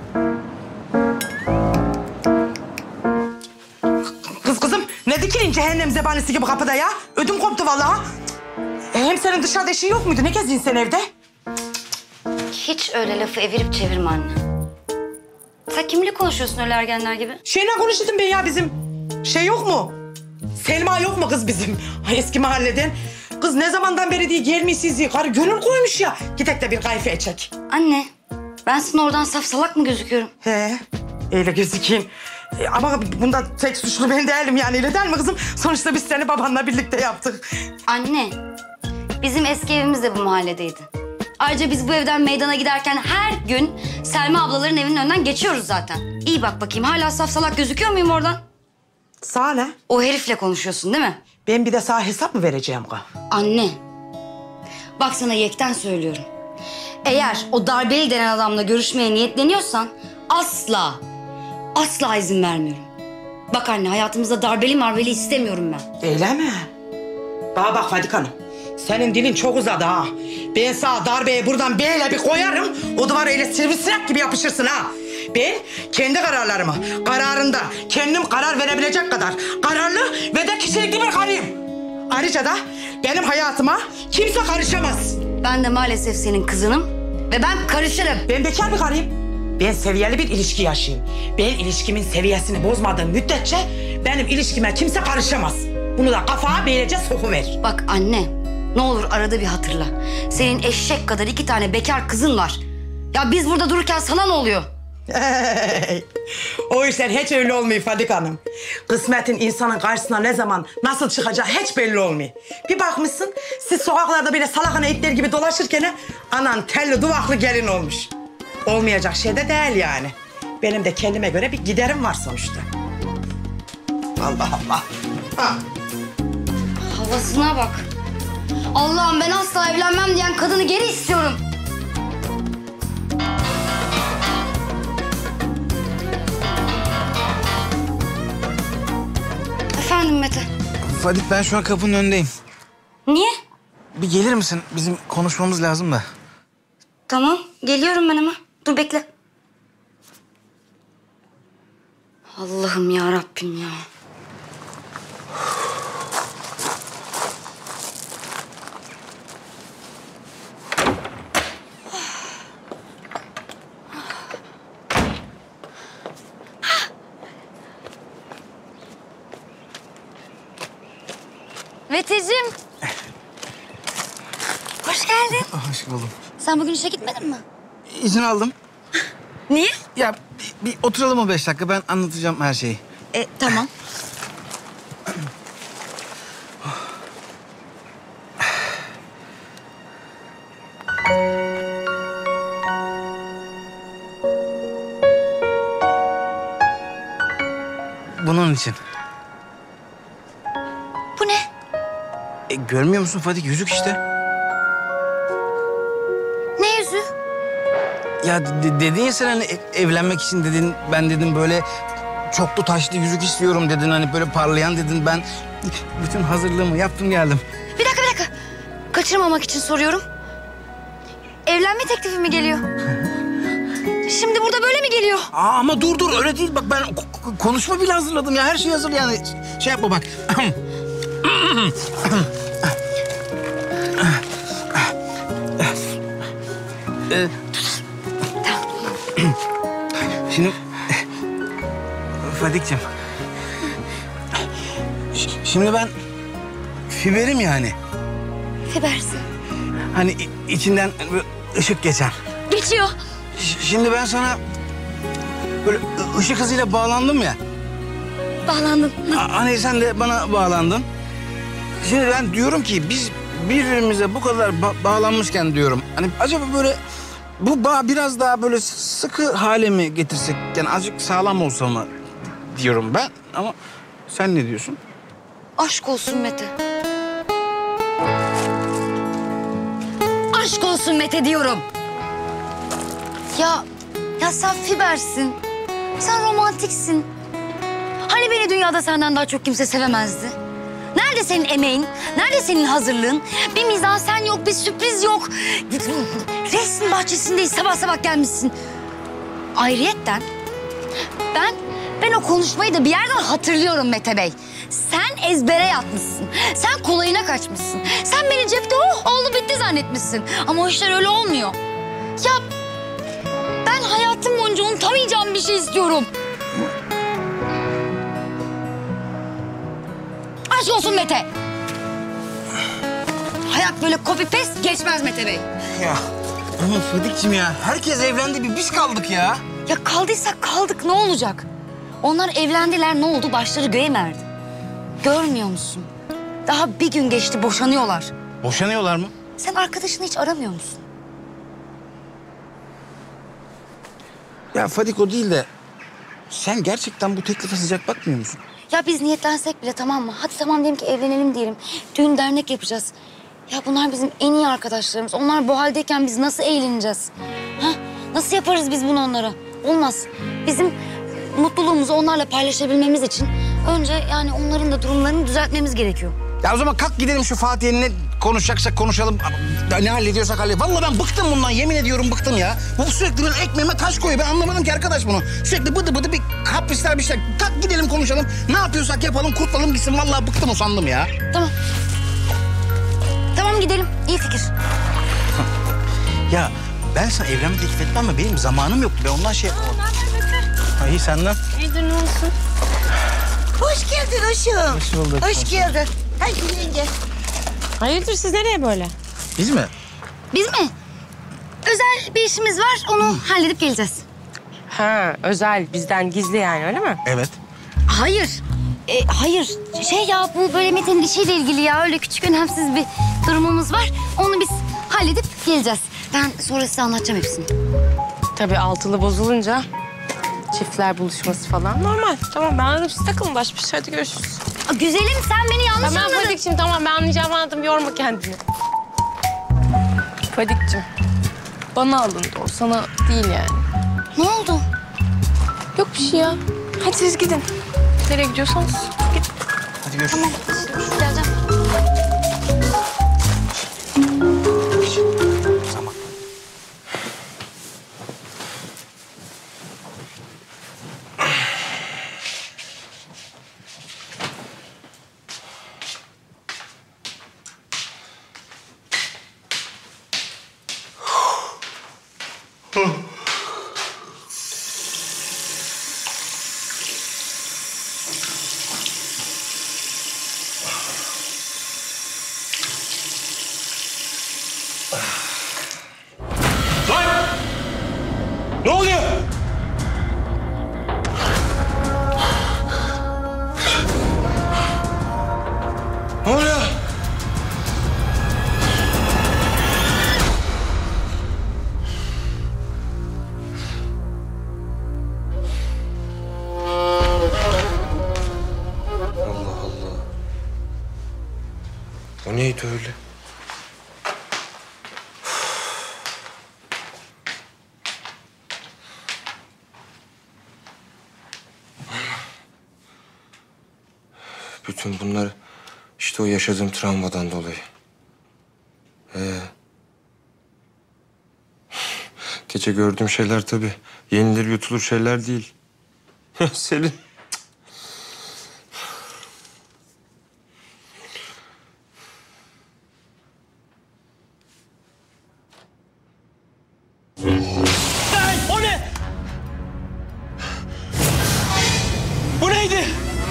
Kız kızım ne dikilin cehennem zebanisi gibi kapıda ya? Ödüm koptu vallahi. E, hem senin dışarıda işin yok muydu? Ne gezdin sen evde? Hiç öyle lafı evirip çevirme anne. Sen kimle konuşuyorsun öyle ergenler gibi? Şeyle konuştum ben ya bizim. Şey yok mu? Selma yok mu kız bizim? Ay, eski mahalleden. Kız ne zamandan beri diye gelmişsiniz. Karı gönül koymuş ya. Gidek de bir kayfe çek. Anne, ben sana oradan saf salak mı gözüküyorum? He, öyle gözükeyim. E, ama bunda tek suçlu ben değilim yani, öyle değil mi kızım? Sonuçta biz seni babanla birlikte yaptık. Anne, bizim eski evimiz de bu mahalledeydi. Ayrıca biz bu evden meydana giderken her gün Selma ablaların evinin önünden geçiyoruz zaten. İyi bak bakayım, hala saf salak gözüküyor muyum oradan? Sağ ne? O herifle konuşuyorsun değil mi? Ben bir de sana hesap mı vereceğim kız? Anne, bak sana yekten söylüyorum. Eğer o darbeli denen adamla görüşmeye niyetleniyorsan asla, asla izin vermiyorum. Bak anne, hayatımızda darbeli marbeli istemiyorum ben. Öyle mi? Bana bak Fadik Hanım. Senin dilin çok uzadı ha. Ben sana darbeyi buradan böyle bir koyarım. O duvara öyle sivrisinek gibi yapışırsın ha. Ben kendi kararlarımı, kararında kendim karar verebilecek kadar kararlı ve de kişilikli bir karıyım. Ayrıca da benim hayatıma kimse karışamaz. Ben de maalesef senin kızınım ve ben karışırım. Ben bekar bir karıyım. Ben seviyeli bir ilişki yaşayayım. Ben ilişkimin seviyesini bozmadığım müddetçe benim ilişkime kimse karışamaz. Bunu da kafana böylece sokuver. Bak anne, ne olur arada bir hatırla. Senin eşek kadar iki tane bekar kızın var. Ya biz burada dururken sana ne oluyor? Hey, o işler hiç öyle olmuyor Fadik Hanım. Kısmetin insanın karşısına ne zaman nasıl çıkacağı hiç belli olmuyor. Bir bakmışsın siz sokaklarda böyle salakana itler gibi dolaşırken anan telli duvaklı gelin olmuş. Olmayacak şey de değil yani. Benim de kendime göre bir giderim var sonuçta. Allah Allah. Ha. Havasına bak. Allah'ım ben asla evlenmem diyen kadını geri istiyorum. Efendim Mete. Fadik ben şu an kapının önündeyim. Niye? Bir gelir misin? Bizim konuşmamız lazım da. Tamam geliyorum ben ama. Dur bekle. Allah'ım ya Rabbim ya. Meteciğim. Hoş geldin. Hoş buldum. Sen bugün işe gitmedin mi? İzin aldım. Niye? Ya bir, bir oturalım o beş dakika. Ben anlatacağım her şeyi. E, tamam. Bunun için. Bu ne? E, görmüyor musun Fadik? Yüzük işte. Ne yüzüğü? Ya de- dedin ya sen hani e- evlenmek için dedin. Ben dedim böyle çoklu taşlı yüzük istiyorum dedin. Hani böyle parlayan dedin. Ben bütün hazırlığımı yaptım geldim. Bir dakika bir dakika. Kaçırmamak için soruyorum. Evlenme teklifi mi geliyor? Şimdi burada böyle mi geliyor? Aa, ama dur dur öyle değil. Bak ben k- k- konuşma bile hazırladım ya. Her şey hazır yani. Şey yapma bak. Ee, Şimdi Fadik'cim. ş- Şimdi ben fiberim yani. Fibersin. Hani i- içinden böyle ışık geçer. Geçiyor. Ş- Şimdi ben sana böyle ı- ışık hızıyla bağlandım ya. Bağlandın. A- Hani sen de bana bağlandın. Şimdi ben diyorum ki biz birbirimize bu kadar ba- bağlanmışken diyorum. Hani acaba böyle bu bağ biraz daha böyle sıkı hale mi getirsek? Yani azıcık sağlam olsa mı diyorum ben. Ama sen ne diyorsun? Aşk olsun Mete. Aşk olsun Mete diyorum. Ya, ya sen fibersin. Sen romantiksin. Hani beni dünyada senden daha çok kimse sevemezdi? Nerede senin emeğin? Nerede senin hazırlığın? Bir mizansen yok, bir sürpriz yok. Resim bahçesindeyiz, sabah sabah gelmişsin. Ayrıyetten ben, ben o konuşmayı da bir yerden hatırlıyorum Mete Bey. Sen ezbere yatmışsın. Sen kolayına kaçmışsın. Sen beni cepte oh oldu bitti zannetmişsin. Ama o işler öyle olmuyor. Ya ben hayatım boyunca unutamayacağım bir şey istiyorum. Aşk olsun Mete. Hayat böyle copy paste geçmez Mete Bey. Ya ama Fadik'cim ya herkes evlendi bir biz kaldık ya. Ya kaldıysak kaldık ne olacak? Onlar evlendiler ne oldu başları göğe mi erdi? Görmüyor musun? Daha bir gün geçti boşanıyorlar. Boşanıyorlar mı? Sen arkadaşını hiç aramıyor musun? Ya Fadik o değil de sen gerçekten bu teklife sıcak bakmıyor musun? Ya biz niyetlensek bile tamam mı? Hadi tamam diyelim ki evlenelim diyelim. Düğün dernek yapacağız. Ya bunlar bizim en iyi arkadaşlarımız. Onlar bu haldeyken biz nasıl eğleneceğiz? Ha? Nasıl yaparız biz bunu onlara? Olmaz. Bizim mutluluğumuzu onlarla paylaşabilmemiz için önce yani onların da durumlarını düzeltmemiz gerekiyor. Ya o zaman kalk gidelim şu Fatih'e ne konuşacaksak konuşalım. Ne hallediyorsak halledelim. Vallahi ben bıktım bundan yemin ediyorum bıktım ya. Bu sürekli benim ekmeğime taş koyuyor. Ben anlamadım ki arkadaş bunu. Sürekli bıdı bıdı bir kaprisler bir şey. Kalk gidelim konuşalım. Ne yapıyorsak yapalım kurtulalım gitsin. Vallahi bıktım usandım ya. Tamam. Tamam gidelim. İyi fikir. Ya ben sana evlenme teklif etmem ama benim zamanım yoktu. Ben ondan şey yapamadım. İyi senden. İyidir ne olsun. Hoş geldin hoşum. Hoş bulduk. Hoş geldin. Hadi yenge. Hayırdır siz nereye böyle? Biz mi? Biz mi? Özel bir işimiz var. Onu halledip geleceğiz. Ha, özel, bizden gizli yani, öyle mi? Evet. Hayır. E, hayır. Şey ya, bu böyle Mete'nin işiyle ilgili ya. Öyle küçük önemsiz bir durumumuz var. Onu biz halledip geleceğiz. Ben sonra size anlatacağım hepsini. Tabii altılı bozulunca çiftler buluşması falan normal. Tamam, ben anladım. Siz takılın baş başa. Hadi görüşürüz. Aa, güzelim, sen beni yanlış tamam, anladın. Tamam Fadik'cim, tamam. Ben anlayacağımı anladım. Yorma kendini. Fadik'cim, bana alındı o. Sana değil yani. Ne oldu? Yok bir şey ya. Hadi siz gidin. Nereye gidiyorsanız gidin. Hadi görüşürüz. Tamam, geleceğim. Tamam. Ne oluyor? Ne oluyor? Allah Allah. O neydi öyle? Bütün bunlar işte o yaşadığım travmadan dolayı. Ee, gece gördüğüm şeyler tabii yenilir yutulur şeyler değil. Selin. Ay, o ne? Bu neydi?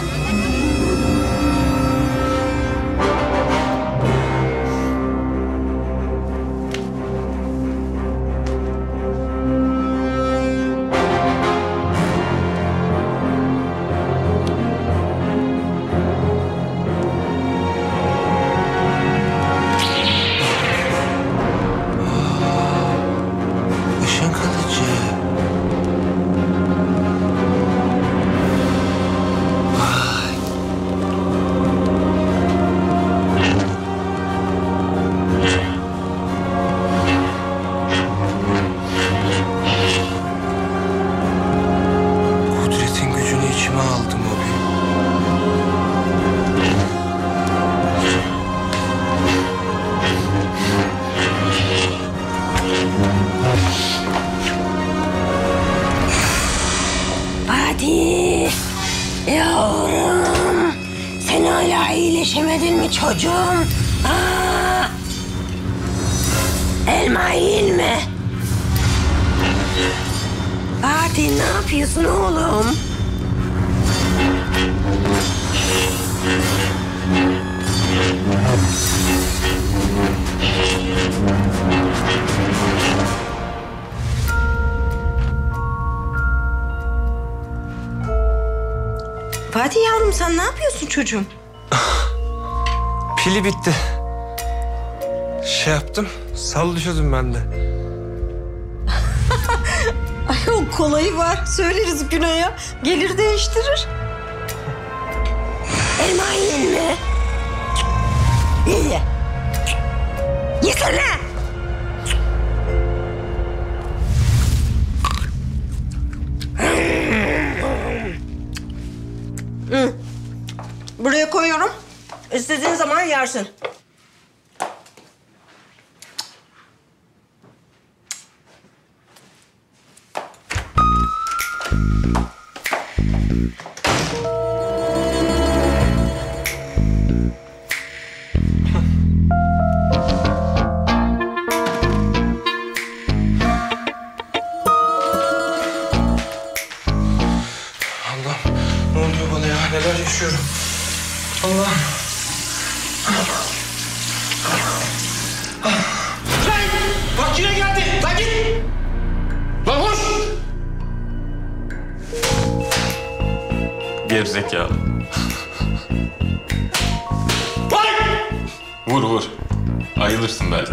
Işın kılıcı. Vay. Kudretin gücünü içime aldım abi. Fatih, yavrum. Sen hala iyileşemedin mi çocuğum? Aa! Elma yiyin mi? Fatih, ne yapıyorsun oğlum? Fatih yavrum, sen ne yapıyorsun çocuğum? Pili bitti. Şey yaptım, sallıyordum ben de. Ay, o kolayı var. Söyleriz Güney'e. Gelir değiştirir. Elma yiyin mi? Ye ye. Yesene. Hı. Buraya koyuyorum. İstediğin zaman yersin. Allah'ım, ne oluyor bana ya? Neler yaşıyorum? Allah'ım. Gerizekalı. Vur vur. Ayılırsın belki.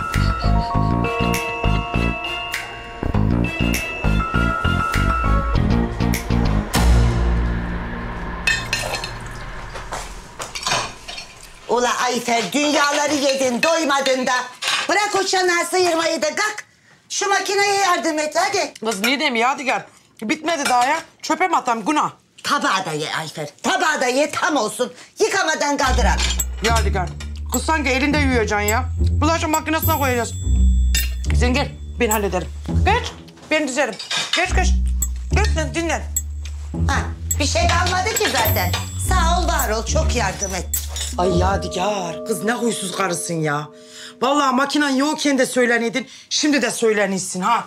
Ula Ayfer dünyaları yedin doymadın da. Bırak o çanağı sıyırmayı da kalk. Şu makineye yardım et hadi. Kız ne diyeyim Yadigar? Bitmedi daha ya. Çöpe mi atam günah? Tabağı da ye Ayfer. Tabağı da ye tam olsun. Yıkamadan kaldırak. Yadigar. Kız sanki elinde yiyeceksin ya. Bulaşık makinesine koyacağız. Sen gel. Ben hallederim. Geç. Ben dizerim. Geç geç. Geç sen dinlen. Ha, bir şey kalmadı ki zaten. Sağ ol var ol çok yardım et. Ay Yadigar. Kız ne huysuz karısın ya. Vallahi makinen yokken de söylenedin. Şimdi de söylenirsin ha.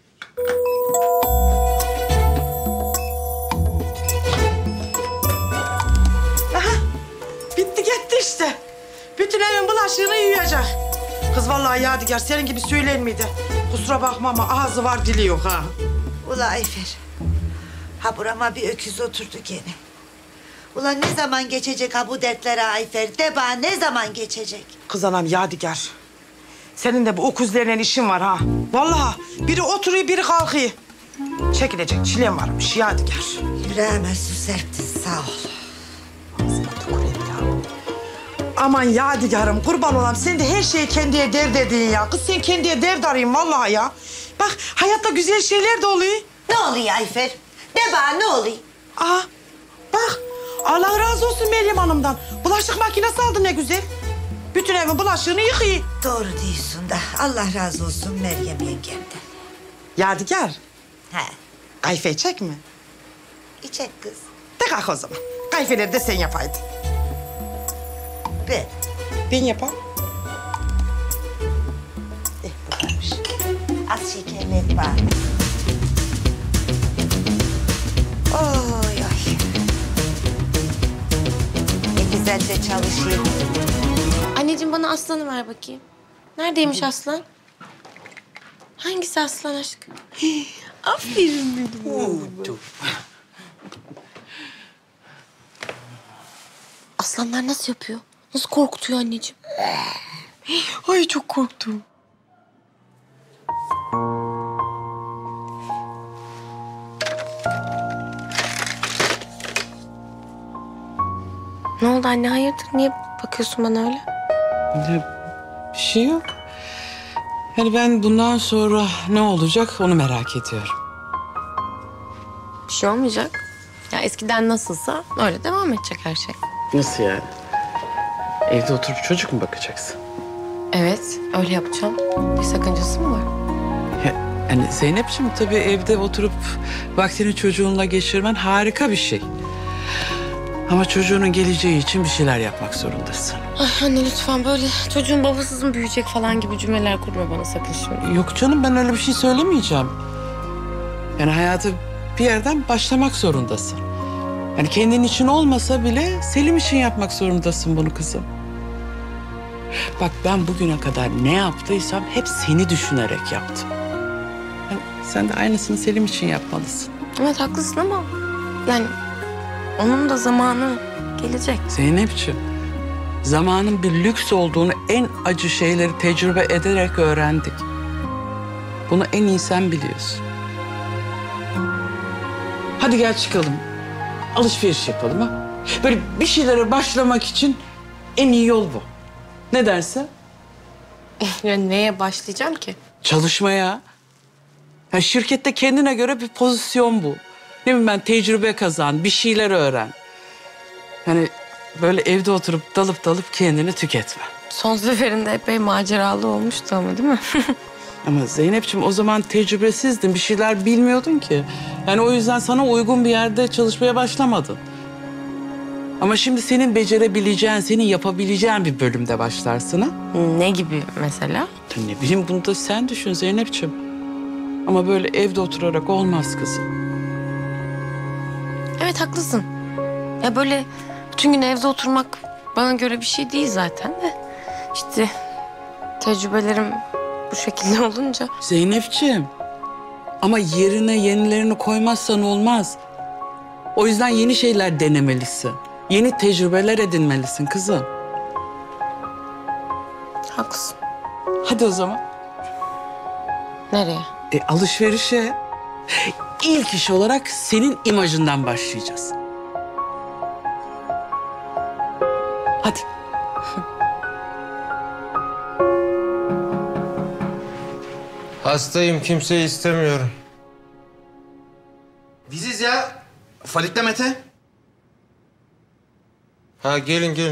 Aha. Bitti gitti işte. Bütün evin bulaşığını yiyecek. Kız vallahi Yadigar senin gibi söyler miydi? Kusura bakma ama ağzı var dili yok ha. Ula Ayfer. Ha burama bir öküz oturdu gene. Ulan ne zaman geçecek ha bu dertlere Ayfer? De bana ne zaman geçecek? Kız anam Yadigar. Senin de bu okuzlarla işin var ha. Vallahi biri oturuyor biri kalkıyor. Çekilecek çilem varmış Yadigar. Yüreğime su serptin sağ ol. Aman Yadigar'ım kurban olam sen de her şeyi kendiye der dedin ya. Kız sen kendiye der darayım vallahi ya. Bak hayatta güzel şeyler de oluyor. Ne oluyor Ayfer? De bana ne oluyor? Aa bak Allah razı olsun Meryem Hanım'dan. Bulaşık makinesi aldı ne güzel. Bütün evin bulaşığını yıkıyor. Doğru diyorsun da Allah razı olsun Meryem yengemden. Yadigar. He. Kayfe içecek mi? İçek kız. De kalk o zaman. Kayfeleri de sen yapaydın. Ben. Ben yapayım. Eh buradaymış. Az şekerleri var. Oy oy. Ne güzel de çalışıyor. Anneciğim bana aslanı ver bakayım. Neredeymiş aslan? Hangisi aslan aşkım? Aferin benim. Aslanlar nasıl yapıyor? Nasıl korkutuyor anneciğim? Ay çok korktum. Ne oldu anne hayırdır? Niye bakıyorsun bana öyle? Bir şey yok. Yani ben bundan sonra ne olacak onu merak ediyorum. Bir şey olmayacak. Ya eskiden nasılsa öyle devam edecek her şey. Nasıl yani? Evde oturup çocuk mu bakacaksın? Evet öyle yapacağım. Bir sakıncası mı var? Ya, yani Zeynep'ciğim tabii evde oturup vaktini çocuğunla geçirmen harika bir şey. Ama çocuğunun geleceği için bir şeyler yapmak zorundasın. Ay anne lütfen böyle çocuğun babasız mı büyüyecek falan gibi cümleler kurma bana sakın şimdi. Yok canım ben öyle bir şey söylemeyeceğim. Yani hayatı bir yerden başlamak zorundasın. Yani kendin için olmasa bile Selim için yapmak zorundasın bunu kızım. Bak ben bugüne kadar ne yaptıysam hep seni düşünerek yaptım. Yani sen de aynısını Selim için yapmalısın. Evet haklısın ama yani onun da zamanı gelecek. Zeynep'ciğim, zamanın bir lüks olduğunu en acı şeyleri tecrübe ederek öğrendik. Bunu en iyi sen biliyorsun. Hadi gel çıkalım. Alışveriş yapalım ha. Böyle bir şeylere başlamak için en iyi yol bu. Ne dersin? Yani neye başlayacağım ki? Çalışmaya. Ya şirkette kendine göre bir pozisyon bu. Ne bileyim ben tecrübe kazan, bir şeyler öğren. Yani böyle evde oturup dalıp dalıp kendini tüketme. Son seferinde epey maceralı olmuştu ama değil mi? Ama Zeynep'ciğim o zaman tecrübesizdin, bir şeyler bilmiyordun ki. Yani o yüzden sana uygun bir yerde çalışmaya başlamadın. Ama şimdi senin becerebileceğin, senin yapabileceğin bir bölümde başlarsın ha? Ne gibi mesela? Ne bileyim bunu da sen düşün Zeynep'ciğim. Ama böyle evde oturarak olmaz kızım. Evet haklısın. Ya böyle bütün gün evde oturmak bana göre bir şey değil zaten de. İşte tecrübelerim bu şekilde olunca. Zeynep'ciğim ama yerine yenilerini koymazsan olmaz. O yüzden yeni şeyler denemelisin. Yeni tecrübeler edinmelisin kızım. Haklısın. Hadi o zaman. Nereye? E, alışverişe. İlk iş olarak senin imajından başlayacağız. Hadi. Hastayım, kimseyi istemiyorum. Biziz ya. Falik'le Mete. Ha gelin gelin.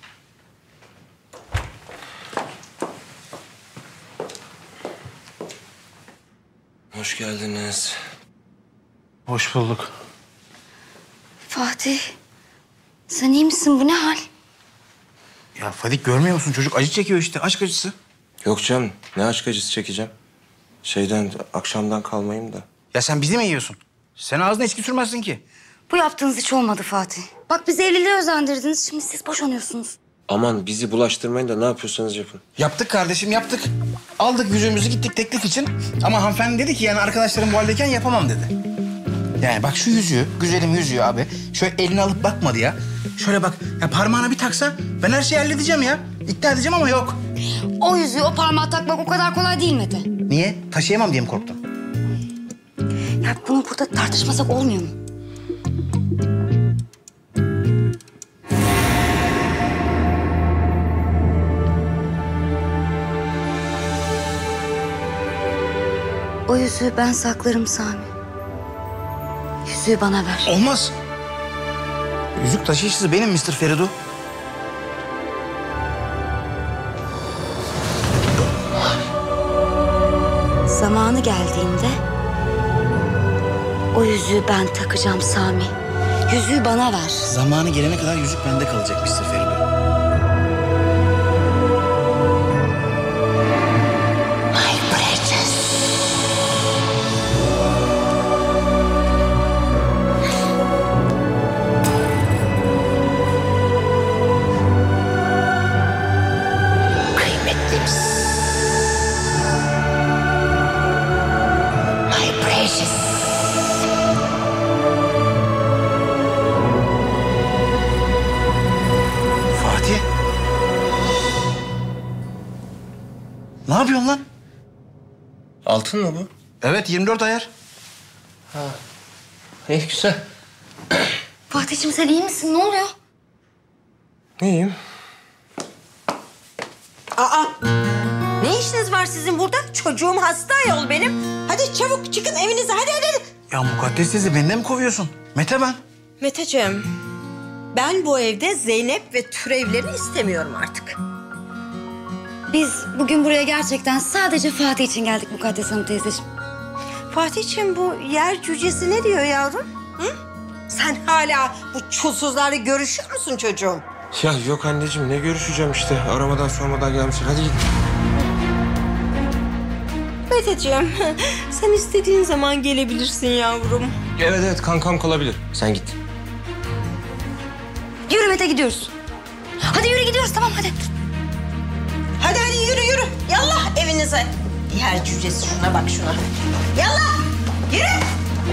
Hoş geldiniz. Hoş bulduk. Fatih, sen iyi misin? Bu ne hal? Ya Fadik görmüyor musun? Çocuk acı çekiyor işte. Aşk acısı. Yok canım, ne aşk acısı çekeceğim. Şeyden, akşamdan kalmayayım da. Ya sen bizi mi yiyorsun? Sen ağzına içki sürmezsin ki. Bu yaptığınız hiç olmadı Fatih. Bak bizi evliliğe özendirdiniz. Şimdi siz boşanıyorsunuz. Aman bizi bulaştırmayın da ne yapıyorsanız yapın. Yaptık kardeşim yaptık. Aldık yüzüğümüzü gittik teklif için. Ama hanımefendi dedi ki yani arkadaşlarım bu haldeyken yapamam dedi. Yani bak şu yüzüğü, güzelim yüzüğü abi. Şöyle elini alıp bakmadı ya. Şöyle bak, ya parmağına bir taksa ben her şeyi halledeceğim ya. İkna edeceğim ama yok. O yüzüğü o parmağa takmak o kadar kolay değil Mete. Niye? Taşıyamam diye mi korktun? Ya bunu burada tartışmasak olmuyor mu? O yüzüğü ben saklarım Sami. Yüzüğü bana ver. Olmaz. Yüzük taşıyıcısı benim mister Feridun. Zamanı geldiğinde o yüzüğü ben takacağım Sami. Yüzüğü bana ver. Zamanı gelene kadar yüzük bende kalacak mister Feridun. Fatih. Ne yapıyorsun lan? Altın mı bu? Evet yirmi dört ayar. Ha. İyi güzel. Fatih'cim sen iyi misin? Ne oluyor? İyiyim. Aa! Ne işiniz var sizin burada? Çocuğum hasta ayol benim. Hadi çabuk çıkın evinize hadi hadi. hadi. Ya mukaddes teyze beni de mi kovuyorsun? Mete ben. Meteciğim, ben bu evde Zeynep ve türevlerini istemiyorum artık. Biz bugün buraya gerçekten sadece Fatih için geldik Mukaddes Hanım teyzeciğim. Fatih'ciğim bu yer cücesi ne diyor yavrum? Hı? Sen hala bu çulsuzlarla görüşüyor musun çocuğum? Ya yok anneciğim ne görüşeceğim işte. Aramadan sormadan gelmişsin. Hadi git. Meteciğim, sen istediğin zaman gelebilirsin yavrum. Evet evet kankam kalabilir. Sen git. Yürü Mete gidiyoruz. Hadi yürü gidiyoruz tamam hadi. Hadi hadi yürü yürü. Yallah evinize. Yer cücesi şuna bak şuna. Yallah yürü.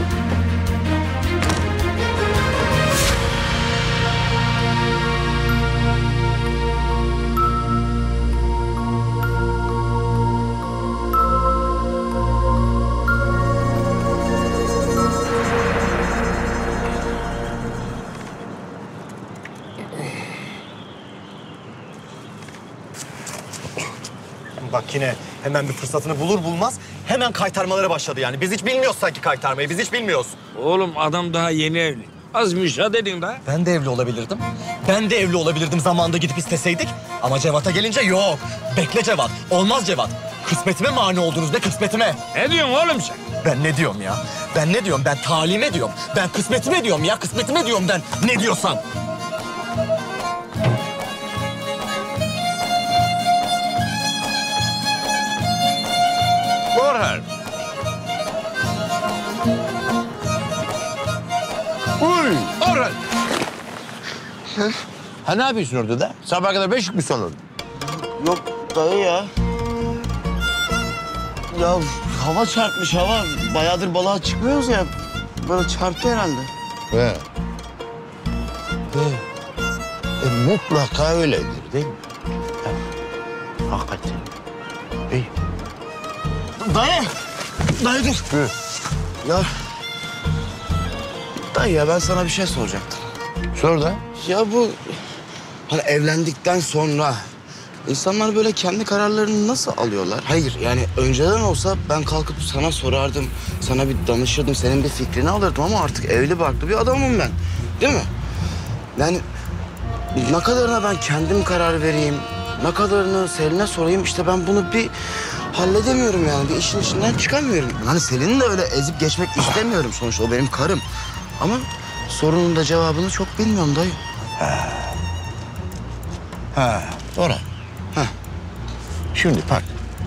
Bak yine hemen bir fırsatını bulur bulmaz hemen kaytarmalara başladı yani. Biz hiç bilmiyoruz sanki kaytarmayı, biz hiç bilmiyoruz. Oğlum adam daha yeni evli. Az müsaade edin daha. Ben de evli olabilirdim. Ben de evli olabilirdim zamanında gidip isteseydik. Ama Cevat'a gelince yok. Bekle Cevat. Olmaz Cevat. Kısmetime mani oldunuz be kısmetime. Ne diyorsun oğlum sen? Ben ne diyorum ya? Ben ne diyorum? Ben talime diyorum. Ben kısmetime diyorum ya. Kısmetime diyorum ben. Ne diyorsan. Orhan. Uy Orhan. Ha ne yapıyorsun orada da? Sabah kadar beşik mi salladın? Yok dayı ya. Ya hava çarpmış hava. Bayağıdır balığa çıkmıyoruz ya. Böyle çarptı herhalde. He. E, mutlaka öyledir değil mi? Ha, hakikaten. İyi. Dayı. Dayı dur. Buyur. Ya. Dayı ya ben sana bir şey soracaktım. Sor da. Ya bu hani evlendikten sonra insanlar böyle kendi kararlarını nasıl alıyorlar? Hayır yani önceden olsa ben kalkıp sana sorardım. Sana bir danışırdım. Senin bir fikrini alırdım ama artık evli barklı bir adamım ben. Değil mi? Yani ne kadarına ben kendim karar vereyim, ne kadarını Selin'e sorayım işte ben bunu bir halledemiyorum yani. Bir işin içinden çıkamıyorum. Hani Selin'i de öyle ezip geçmek istemiyorum sonuçta o benim karım. Ama sorunun da cevabını çok bilmiyorum dayı. Ha. Ha, Orhan. Ha. Şimdi bak.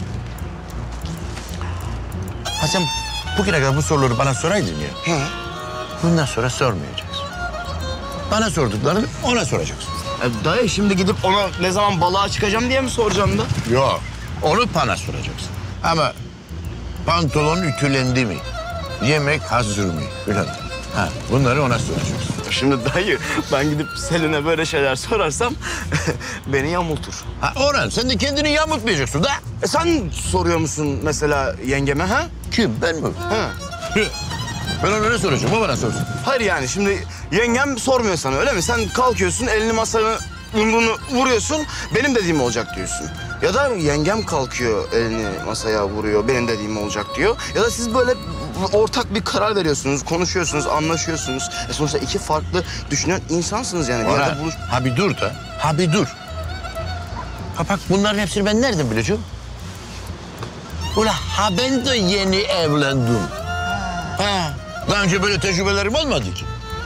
Ha sen bugüne kadar bu soruları bana soraydın ya. He. Bundan sonra sormayacaksın. Bana sorduklarını ona soracaksın. E, dayı şimdi gidip ona ne zaman balığa çıkacağım diye mi soracağım da? Yok. Onu bana soracaksın. Ama pantolon ütülendi mi? Yemek hazır mı? Falan. Ha, bunları ona soracaksın. Şimdi dayı ben gidip Selin'e böyle şeyler sorarsam beni yamultur. Ha Orhan sen de kendini yamultmayacaksın da. E, sen soruyor musun mesela yengeme ha? Kim ben mi? Ha. Ben ona ne soracağım? O bana sorsun. Hayır yani şimdi yengem sormuyor sana öyle mi? Sen kalkıyorsun elini masaya yumruğunu vuruyorsun benim dediğim olacak diyorsun. Ya da yengem kalkıyor elini masaya vuruyor benim dediğim olacak diyor. Ya da siz böyle ortak bir karar veriyorsunuz, konuşuyorsunuz, anlaşıyorsunuz. E sonuçta iki farklı düşünen insansınız yani. Bir Orhan, yerde buluş... ha bir dur da. Ha bir dur. Ha bak bunların hepsini ben nereden bileceğim? Ula ha ben de yeni evlendim. Ha, daha önce böyle tecrübelerim olmadı ki.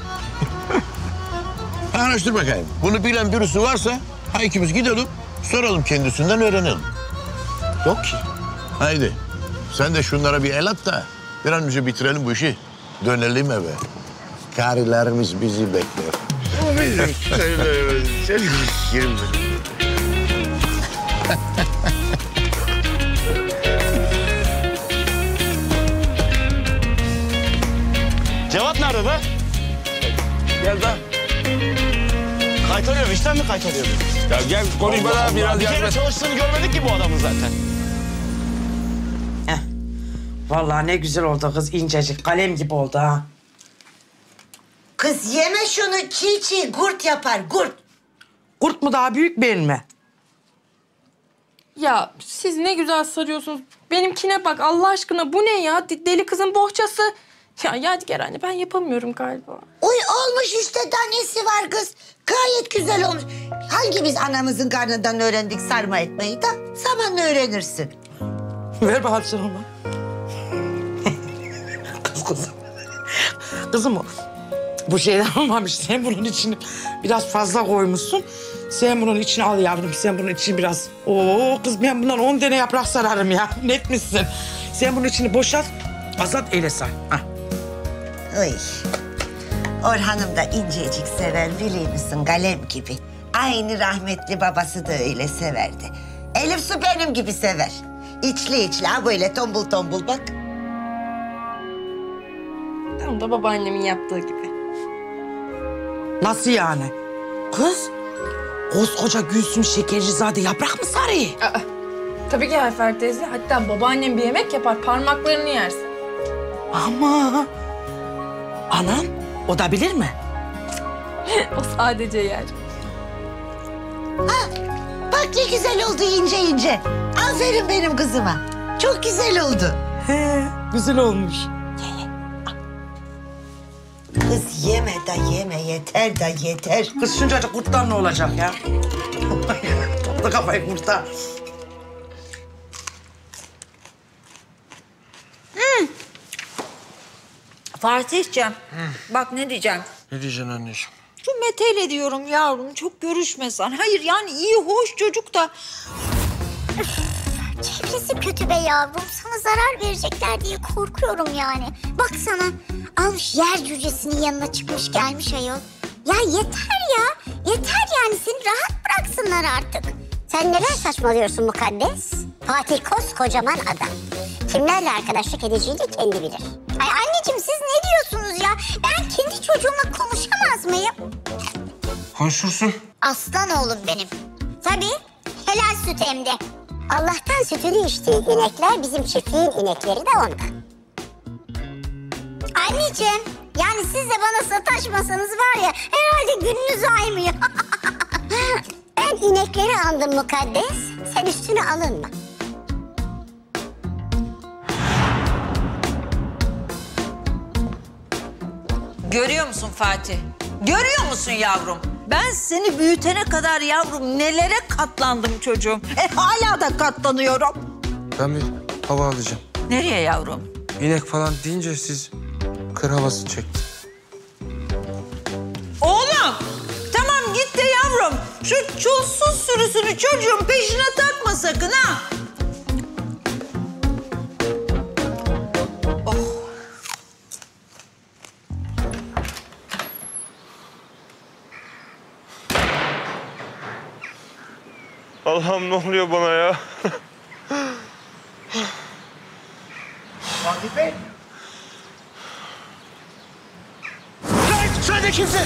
Araştır bakayım. Bunu bilen birisi varsa ha ikimiz gidelim, soralım kendisinden öğrenelim. Yok ki. Haydi sen de şunlara bir el at da bir an önce bitirelim bu işi. Dönelim eve. Karilerimiz bizi bekliyor. O bizim. Yerim Cevat nerede be? Gel de. Kaytarıyor, işten mi kaytarıyor? Ya gel konuşma Allah daha Allah. biraz Bir kere yardım et. çalıştığını görmedik ki bu adamın zaten. Vallahi ne güzel oldu kız incecik kalem gibi oldu ha. Kız yeme şunu çiğ çiğ gurt yapar gurt. Kurt mu daha büyük ben mi? Ya siz ne güzel sarıyorsunuz. Benimkine bak Allah aşkına bu ne ya? De- Deli kızın bohçası. Ya Yadigar anne ben yapamıyorum galiba. Uy olmuş işte daha nesi var kız. Gayet güzel olmuş. Hangimiz anamızın karnından öğrendik sarma etmeyi da zamanla öğrenirsin. Ver bakalım sen onu. Kız kızım. Kızım o. Bu şeyden olmamış. Sen bunun içini biraz fazla koymuşsun. Sen bunun içine al yavrum. Sen bunun içini biraz... Oo kız ben bundan on tane yaprak sararım ya. Net misin? Sen bunun içini boşalt. Azat eyle sar. Hah. Uy. Orhan'ım da incecik sever biliyor musun kalem gibi. Aynı rahmetli babası da öyle severdi. Elif Su benim gibi sever. İçli içli ha böyle tombul tombul bak. Tam da babaannemin yaptığı gibi. Nasıl yani? Kız, koskoca Gülsüm Şekercizade yaprak mı sarıyor? Aa, tabii ki Ayfer teyze. Hatta babaannem bir yemek yapar, parmaklarını yersin. Ama anan o da bilir mi? O sadece yer. Ha, bak ne güzel oldu ince ince. Aferin benim kızıma. Çok güzel oldu. He, güzel olmuş. Kız yeme da yeme yeter da yeter. Kız şuncacık kurtlar ne olacak ya? Topla kafayı kurtar. Hmm. Fatih'ciğim, bak ne diyeceğim. Ne diyeceksin anneciğim? Şu Mete'yle diyorum yavrum, çok görüşmesen. Hayır yani iyi, hoş çocuk da. Çevresi kötü be yavrum. Sana zarar verecekler diye korkuyorum yani. Baksana almış yer cücesinin yanına çıkmış gelmiş ayol. Ya yeter ya. Yeter yani seni rahat bıraksınlar artık. Sen neler saçmalıyorsun mukaddes? Fatih koskocaman adam. Kimlerle arkadaşlık edeceğini kendi bilir. Ay anneciğim siz ne diyorsunuz ya? Ben kendi çocuğumla konuşamaz mıyım? konuşursun. Aslan oğlum benim. Tabii helal süt hem de. Allah'tan sütünü içtiği inekler bizim çiftliğin inekleri de ondan. Anneciğim, yani siz de bana sataşmasanız var ya herhalde gününüz aymıyor. Ben inekleri andım mukaddes, sen üstüne alınma. Görüyor musun Fatih? Görüyor musun yavrum? Ben seni büyütene kadar yavrum nelere katlandım çocuğum. E hala da katlanıyorum. Ben bir hava alacağım. Nereye yavrum? İnek falan deyince siz kır havası çektin. Oğlum tamam git de yavrum. Şu çulsuz sürüsünü çocuğun peşine takma sakın ha. Allah'ım ne oluyor bana ya? Fatih Bey. Lan sen de kimsin?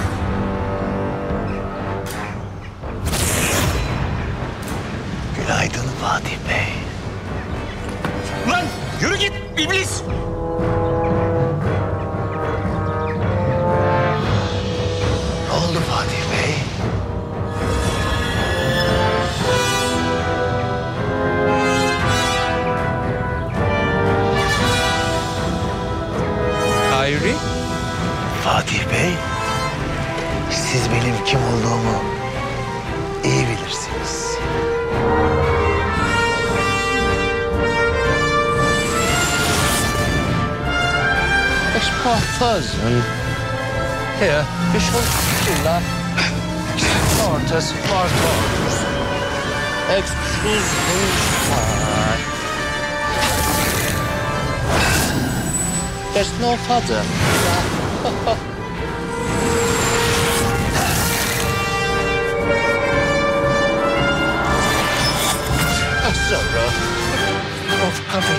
Günaydın Fatih Bey. Lan yürü git iblis. Ne oldu Fatih Bey? Hayri? Fatih Bey, siz benim kim olduğumu iyi bilirsiniz. Ich Portasen. Hier, ich hol Killer. Mortes, Mortos. Excuse There's no father. Sorry. Of coming.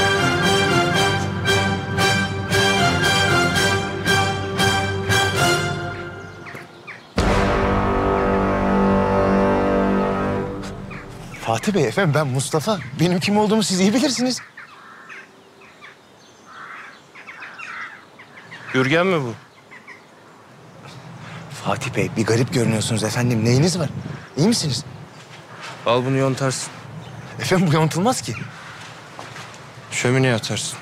Fatih Bey efendim ben Mustafa. Benim kim olduğumu siz iyi bilirsiniz. Gürgen mi bu? Fatih Bey bir garip görünüyorsunuz efendim. Neyiniz var? İyi misiniz? Al bunu yontarsın. Efendim bu yontulmaz ki. Şömineye atarsın.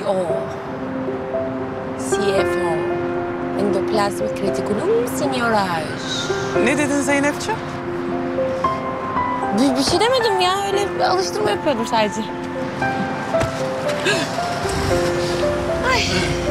C O. C F O. Endoplasmik retikulum signoraj. Ne dedin Zeynepciğim? Bir, bir şey demedim ya. Öyle bir alıştırma yapıyordum sadece. Ay.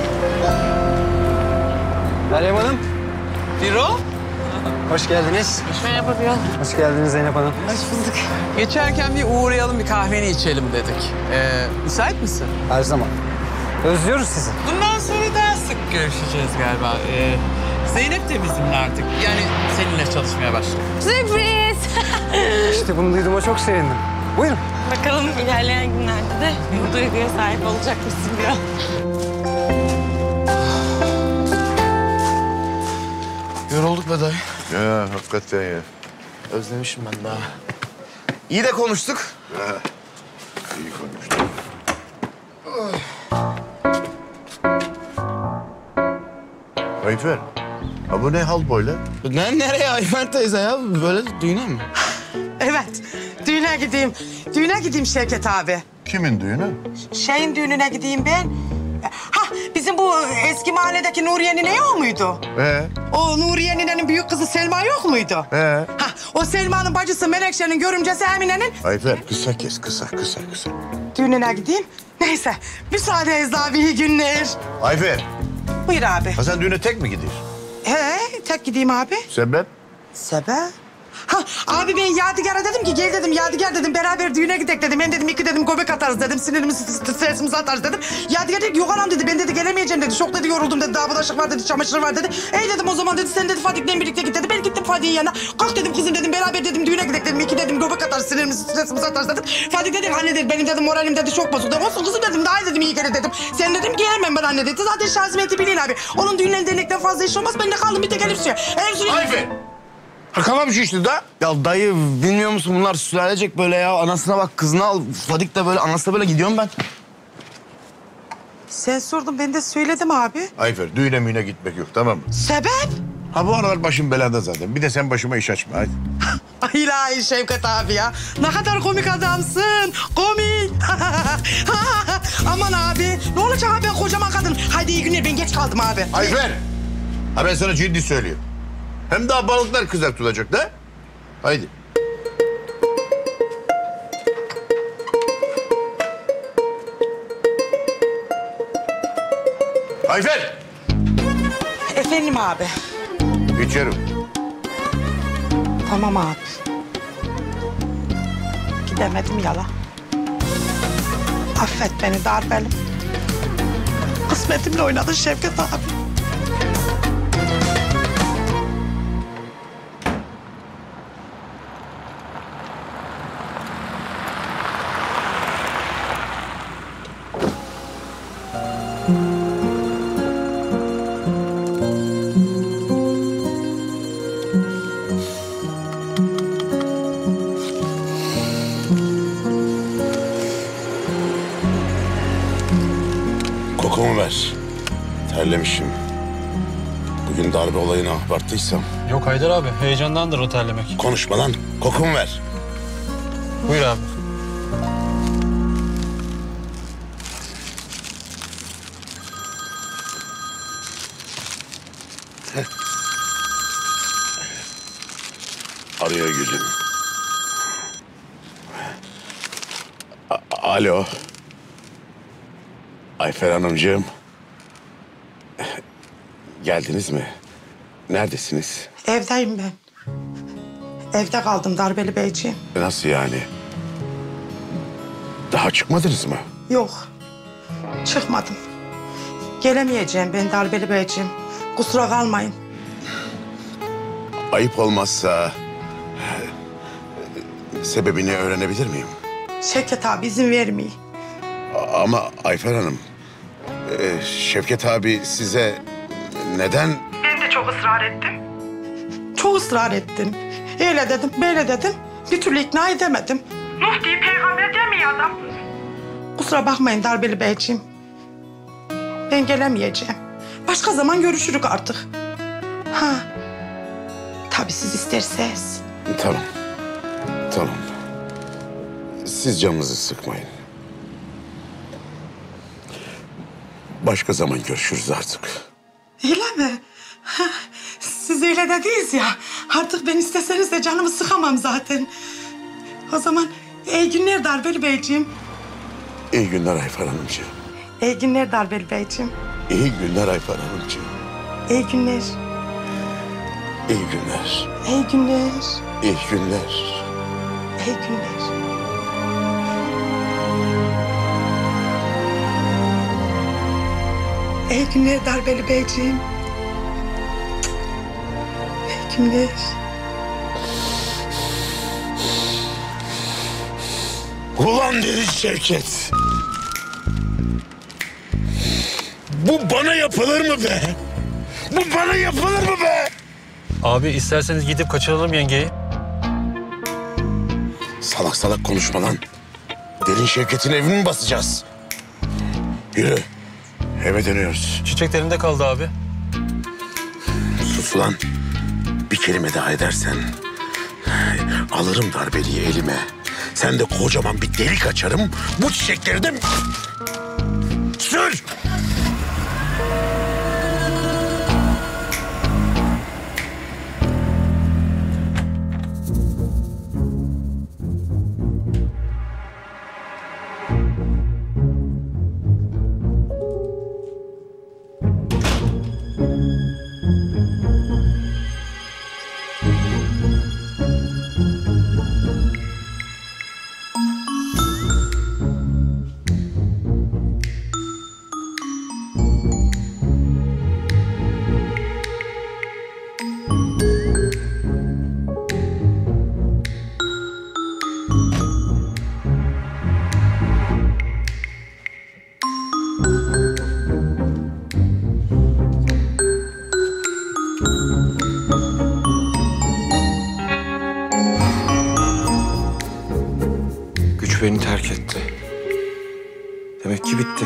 Meryem Hanım. Biro. Hoş geldiniz. Merhaba Biro. Hoş geldiniz Zeynep Hanım. Hoş bulduk. Geçerken bir uğrayalım, bir kahveni içelim dedik. Ee, müsait misin? Her zaman. Özlüyoruz sizi. Bundan sonra daha sık görüşeceğiz galiba. Ee, Zeynep de bizimle artık. Yani seninle çalışmaya başladı. Sürpriz. İşte bunu duyduğuma çok sevindim. Buyurun. Bakalım ilerleyen günlerde de bu duyguya sahip olacak mısın Biro? Yorulduk be dayı. Ya hakikaten ya. Özlemişim ben daha. İyi de konuştuk. Ha, iyi konuştuk. Ayfer, ha bu ne hal böyle? Ne, nereye Ayfer teyze ya? Böyle düğüne mi? Evet, düğüne gideyim. Düğüne gideyim Şevket abi. Kimin düğünü? Şeyin düğününe gideyim ben. Ha, bizim bu eski mahalledeki Nuriye nine yok muydu? Ee? O Nuriye ninenin büyük kızı Selma yok muydu? Ee? Ha, o Selma'nın bacısı Menekşe'nin görümcesi Emine'nin Ayfer, kısa kes, kısa, kısa, kısa. düğününe gideyim. Neyse, müsaadenizle abi, iyi günler. Ayfer, Buyur abi. ha sen düğüne tek mi gidiyorsun? He, tek gideyim abi. Sebep? Sebep? Ha, abi ben Yadigar'a dedim ki gel dedim Yadigar dedim beraber düğüne gidek dedim. Ben dedim iki dedim göbek atarız dedim. Sinirimizi stresimizi atarız dedim. Yadigar dedi ki yok anam dedi ben dedi gelemeyeceğim dedi. Çok dedi yoruldum dedi. Daha bulaşık var dedi çamaşır var dedi. Ey dedim o zaman dedi sen dedi Fatih'le birlikte git dedi. Ben gittim Fatih'in yanına. Kalk dedim kızım dedim beraber dedim düğüne gidek dedim. İki dedim göbek atarız sinirimizi stresimizi atarız dedim. Fatih dedi anne dedi benim dedim moralim dedi çok bozuldu. Olsun kızım dedim daha iyi dedim iyi kere dedim. Sen dedim gelemem ben anne dedi. Zaten şazimiyeti bilin abi. Onun düğünlerinde denekten fazla iş olmaz. Ben de kaldım bir tek Elif suya. Elif suya. Ayfer! Kafam şişti da. Ya dayı bilmiyor musun bunlar sülalecek böyle ya. Anasına bak kızını al. Fadik de böyle anasına böyle gidiyorum ben. Sen sordun ben de söyledim abi. Ayfer, düğüne müğüne gitmek yok, tamam mı? Sebep? Ha bu aralar başım belada zaten. Bir de sen başıma iş açma, hadi. Ay ilahi Şevket abi ya. Ne kadar komik adamsın. Komik. Aman abi. Ne olacak abi ben kocaman kadın. Hadi iyi günler ben geç kaldım abi. Ayfer! Ha ben sana ciddi söylüyorum. Hem daha balıklar kızartılacak da. Haydi. Ayfer! Efendim abi. İçerim. Tamam abi. Gidemedim yala. Affet beni darbelim. Kısmetimle oynadın Şevket abi. Kokumu ver. Terlemişim. Bugün darbe olayını abarttıysam. Yok Haydar abi, heyecandandır o terlemek. Konuşma lan. Kokumu ver. Buyur abi. Arıyor gülüm. A- Alo. Ayfer Hanımcığım. Geldiniz mi? Neredesiniz? Evdeyim ben. Evde kaldım Darbeli Beyciğim. Nasıl yani? Daha çıkmadınız mı? Yok. Çıkmadım. Gelemeyeceğim ben Darbeli Beyciğim. Kusura kalmayın. Ayıp olmazsa sebebini öğrenebilir miyim? Şevket abi izin vermiyor. A- Ama Ayfer Hanım, e, Şevket abi size neden... Ben de çok ısrar ettim. Çok ısrar ettim. Öyle dedim, böyle dedim. Bir türlü ikna edemedim. Nuh diye peygamber demiyor adam. Kusura bakmayın Darbeli Beyciğim. Ben gelemeyeceğim. Başka zaman görüşürük artık. Ha. Tabii siz isterseniz. Tamam, tamam. Siz canınızı sıkmayın. Başka zaman görüşürüz artık. Öyle mi? Siz öyle dediniz ya. Artık ben isteseniz de canımı sıkamam zaten. O zaman iyi günler Darbeli Beyciğim. İyi günler Ayfer Hanımcığım. İyi günler Darbeli Beyciğim. İyi günler Ayfer Hanımcığım. İyi günler. İyi günler. İyi günler. İyi günler. İyi günler. İyi günler Darbeli Beyciğim. İyi günler. Ulan Deniz Şevket. Bu bana yapılır mı be? Bu bana yapılır mı be? Abi isterseniz gidip kaçıralım yengeyi. Salak salak konuşma lan. Derin Şevket'in evini mi basacağız? Yürü. Eve dönüyoruz. Çiçeklerinde kaldı abi. Sus lan. Bir kelime daha edersen alırım darbeliyi elime. Sen de kocaman bir delik açarım. Bu çiçekleri de sür. Güç beni terk etti. Demek ki bitti.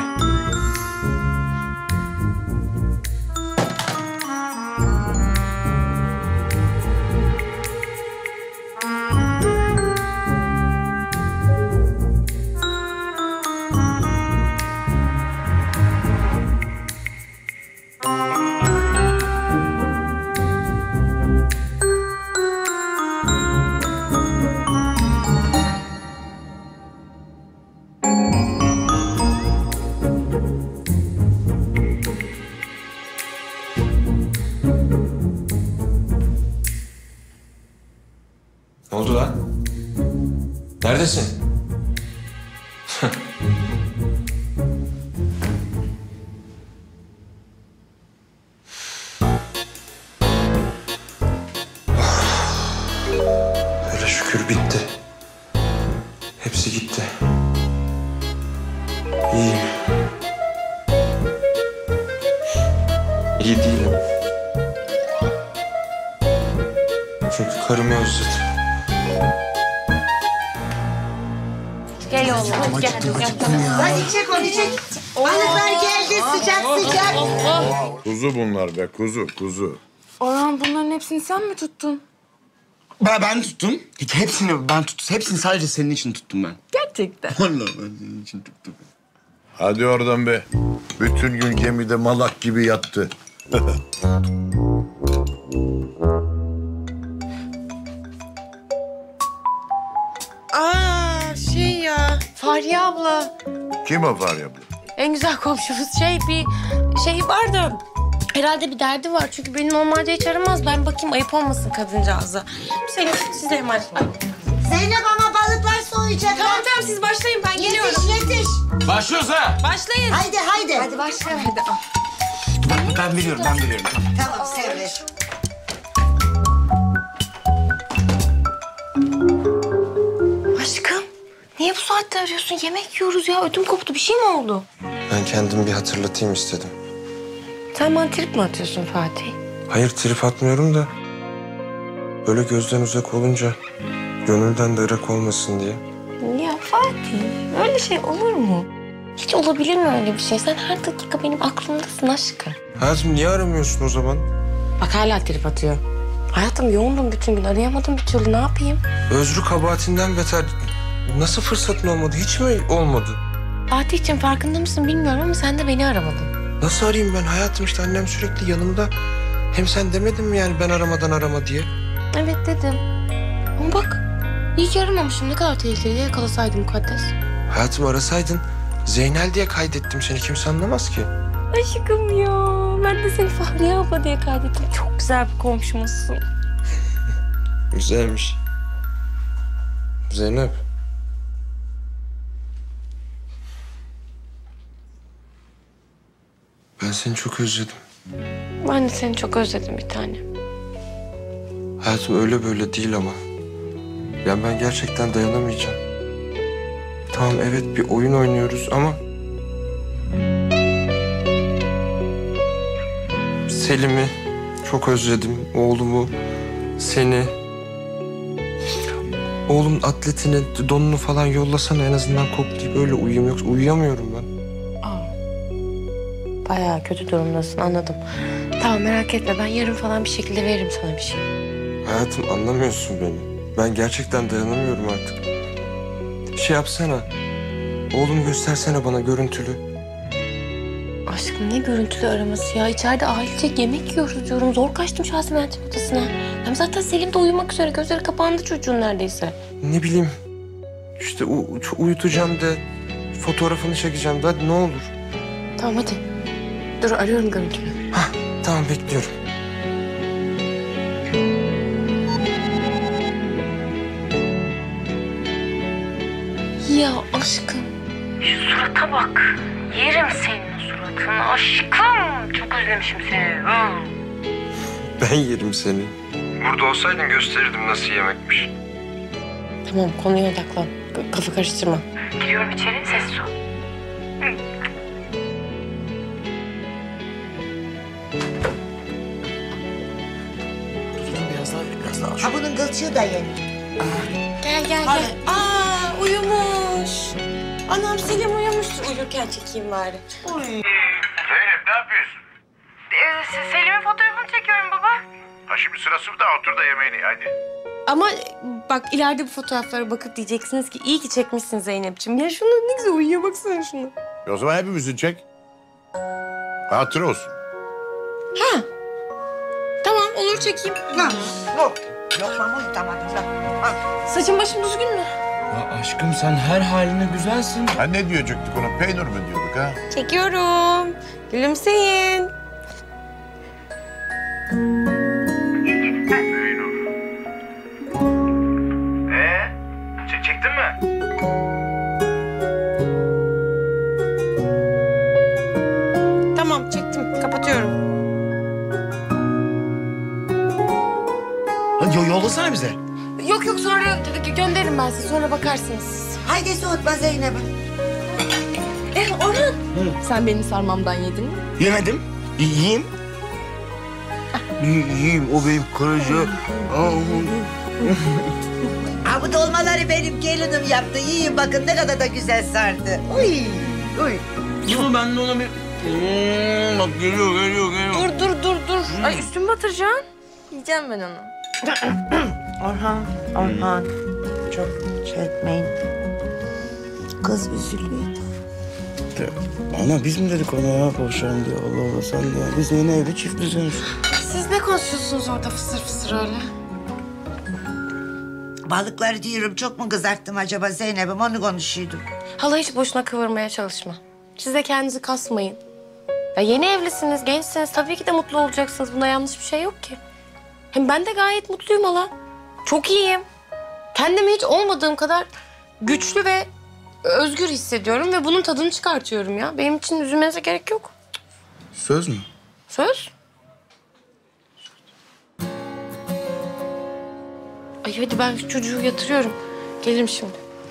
Ne oldu lan? Neredesin? Öyle şükür bitti. Hepsi gitti. İyiyim. İyi değilim. Çünkü karımı özledim. Gel oğlum, gel. Hadi çek onu çek. Balıklar geldi sıcak sıcak. Kuzu bunlar be kuzu kuzu. Orhan bunların hepsini sen mi tuttun? Ben, ben tuttum. Hepsini ben tuttum. Hepsini sadece senin için tuttum ben. Gerçekten. Vallahi ben senin için tuttum. Hadi oradan be. Bütün gün gemide malak gibi yattı. Aa şey ya Fahriye abla. Kim o Fahriye abla? En güzel komşumuz şey bir şey vardı. Herhalde bir derdi var çünkü beni normalde hiç aramaz. Ben bakayım ayıp olmasın kadıncağıza. Senin size emanet. Zeynep ama balıklar soğuyacak. Tamam tamam siz başlayın ben geliyorum. Yetiş yetiş. Başlıyoruz ha. Başlayın. Haydi haydi. Hadi başlayalım. Hadi al. Ben, ben veriyorum, ben veriyorum. Tamam. Tamam sen ver. Aşkım niye bu saatte arıyorsun? Yemek yiyoruz ya. Ödüm koptu. Bir şey mi oldu? Ben kendimi bir hatırlatayım istedim. Sen bana trip mi atıyorsun Fatih? Hayır trip atmıyorum da böyle gözden uzak olunca gönülden de ırak olmasın diye. Ya Fatih öyle şey olur mu? Hiç olabilir mi öyle bir şey? Sen her dakika benim aklımdasın aşkım. Hayatım niye aramıyorsun o zaman? Bak hala trip atıyor. Hayatım yoğundum bütün gün. Arayamadım bir türlü. Ne yapayım? Özrü kabahatinden beter. Nasıl fırsatın olmadı? Hiç mi olmadı? Fatih'ciğim farkında mısın bilmiyorum ama sen de beni aramadın. Nasıl arayayım ben hayatım, işte annem sürekli yanımda. Hem sen demedin mi yani ben aramadan arama diye? Evet dedim. Ama bak iyi ki aramamışım. Ne kadar tehlikeli, yakalasaydım mukaddes. Hayatım arasaydın Zeynel diye kaydettim seni, kimse anlamaz ki. Aşkım ya. Ben de seni Fahriye abla diye kaydettim. Çok güzel bir komşumuzsun. Güzelmiş. Zeynep. Ben seni çok özledim. Ben de seni çok özledim bir tane. Hayatım öyle böyle değil ama. Yani ben gerçekten dayanamayacağım. Tamam evet bir oyun oynuyoruz ama... Selim'i çok özledim. Oğlumu, seni. Oğlumun atletini, donunu falan yollasana en azından koklayıp öyle uyuyayım. Yoksa uyuyamıyorum ben. Bayağı kötü durumdasın, anladım. Tamam merak etme, ben yarın falan bir şekilde veririm sana bir şey. Hayatım anlamıyorsun beni. Ben gerçekten dayanamıyorum artık. Şey yapsana. Oğlumu göstersene bana görüntülü. Aşkım ne görüntülü araması ya? İçeride ailecek yemek yiyoruz diyorum. Zor kaçtım Şazimen'in odasına. Hem zaten Selim de uyumak üzere. Gözleri kapandı çocuğun neredeyse. Ne bileyim. İşte u- uyutacağım da fotoğrafını çekeceğim de hadi ne olur. Tamam hadi. Dur arıyorum görüntülü. Hah tamam bekliyorum. Ya aşkım. Şu surata bak. Yerim senin suratını aşkım. Çok özlemişim seni. Ben yerim seni. Burada olsaydın gösterirdim nasıl yemekmiş. Tamam konuya odaklan. Kafa karıştırma. Giriyorum içeri, sessiz ol. Biraz daha, biraz daha. Ha bunun kılçığı da yeni. Gel gel Hadi. gel. Aa uyumuş. Anam Selim uyumuştur. Uyurken çekeyim bari. Uy. Zeynep ne yapıyorsun? Ee, Selim'in fotoğrafını çekiyorum baba. Ha şimdi sırası mı da otur da yemeğini hadi. Ama bak ileride bu fotoğraflara bakıp diyeceksiniz ki iyi ki çekmişsin Zeynep'ciğim. Ya şunu ne güzel uyuyor, baksana şunu. E o zaman hepimizin çek. Hatıra olsun. Ha. Tamam olur çekeyim. Yok. Yok. Yok lan uyutamadım lan. Saçım başım düzgün mü? Ya aşkım sen her haline güzelsin. Ha ne diyecektik ona? Peynir mi diyorduk ha? Çekiyorum. Gülümseyin. Ee, çektin mi? Tamam çektim. Kapatıyorum. Hadi yo- yollasana bize. Yok yok sonra gö- gönderirim ben size. Sonra bakarsınız. Haydi soğutma Zeynep'i. Eh Orhan. Sen benim sarmamdan yedin mi? Yemedim. Y- yiyeyim. Y- yiyeyim o benim karaca. Ha bu dolmaları benim gelinim yaptı. Yiyin bakın ne kadar da güzel sardı. Uy, uy. Dur ben de ona bir... Hmm, bak geliyor geliyor geliyor. Dur dur dur dur. Ay üstümü batıracaksın. Yiyeceğim ben onu. Orhan, Orhan. Çok şey etmeyin. Kız üzülüyor. Ana biz mi dedik ona ya boşan diye Allah Allah sen de ya. Biz yeni evli çift düzeniz. Siz ne konuşuyorsunuz orada fısır fısır öyle? Balıkları diyorum çok mu kızarttım acaba Zeynep'im onu konuşuyordum. Hala hiç boşuna kıvırmaya çalışma. Siz de kendinizi kasmayın. Ya yeni evlisiniz, gençsiniz. Tabii ki de mutlu olacaksınız. Bunda yanlış bir şey yok ki. Hem ben de gayet mutluyum hala. Çok iyiyim. Kendimi hiç olmadığım kadar güçlü ve özgür hissediyorum ve bunun tadını çıkartıyorum ya. Benim için üzülmenize gerek yok. Söz mü? Söz. Ay hadi ben şu çocuğu yatırıyorum. Gelirim şimdi.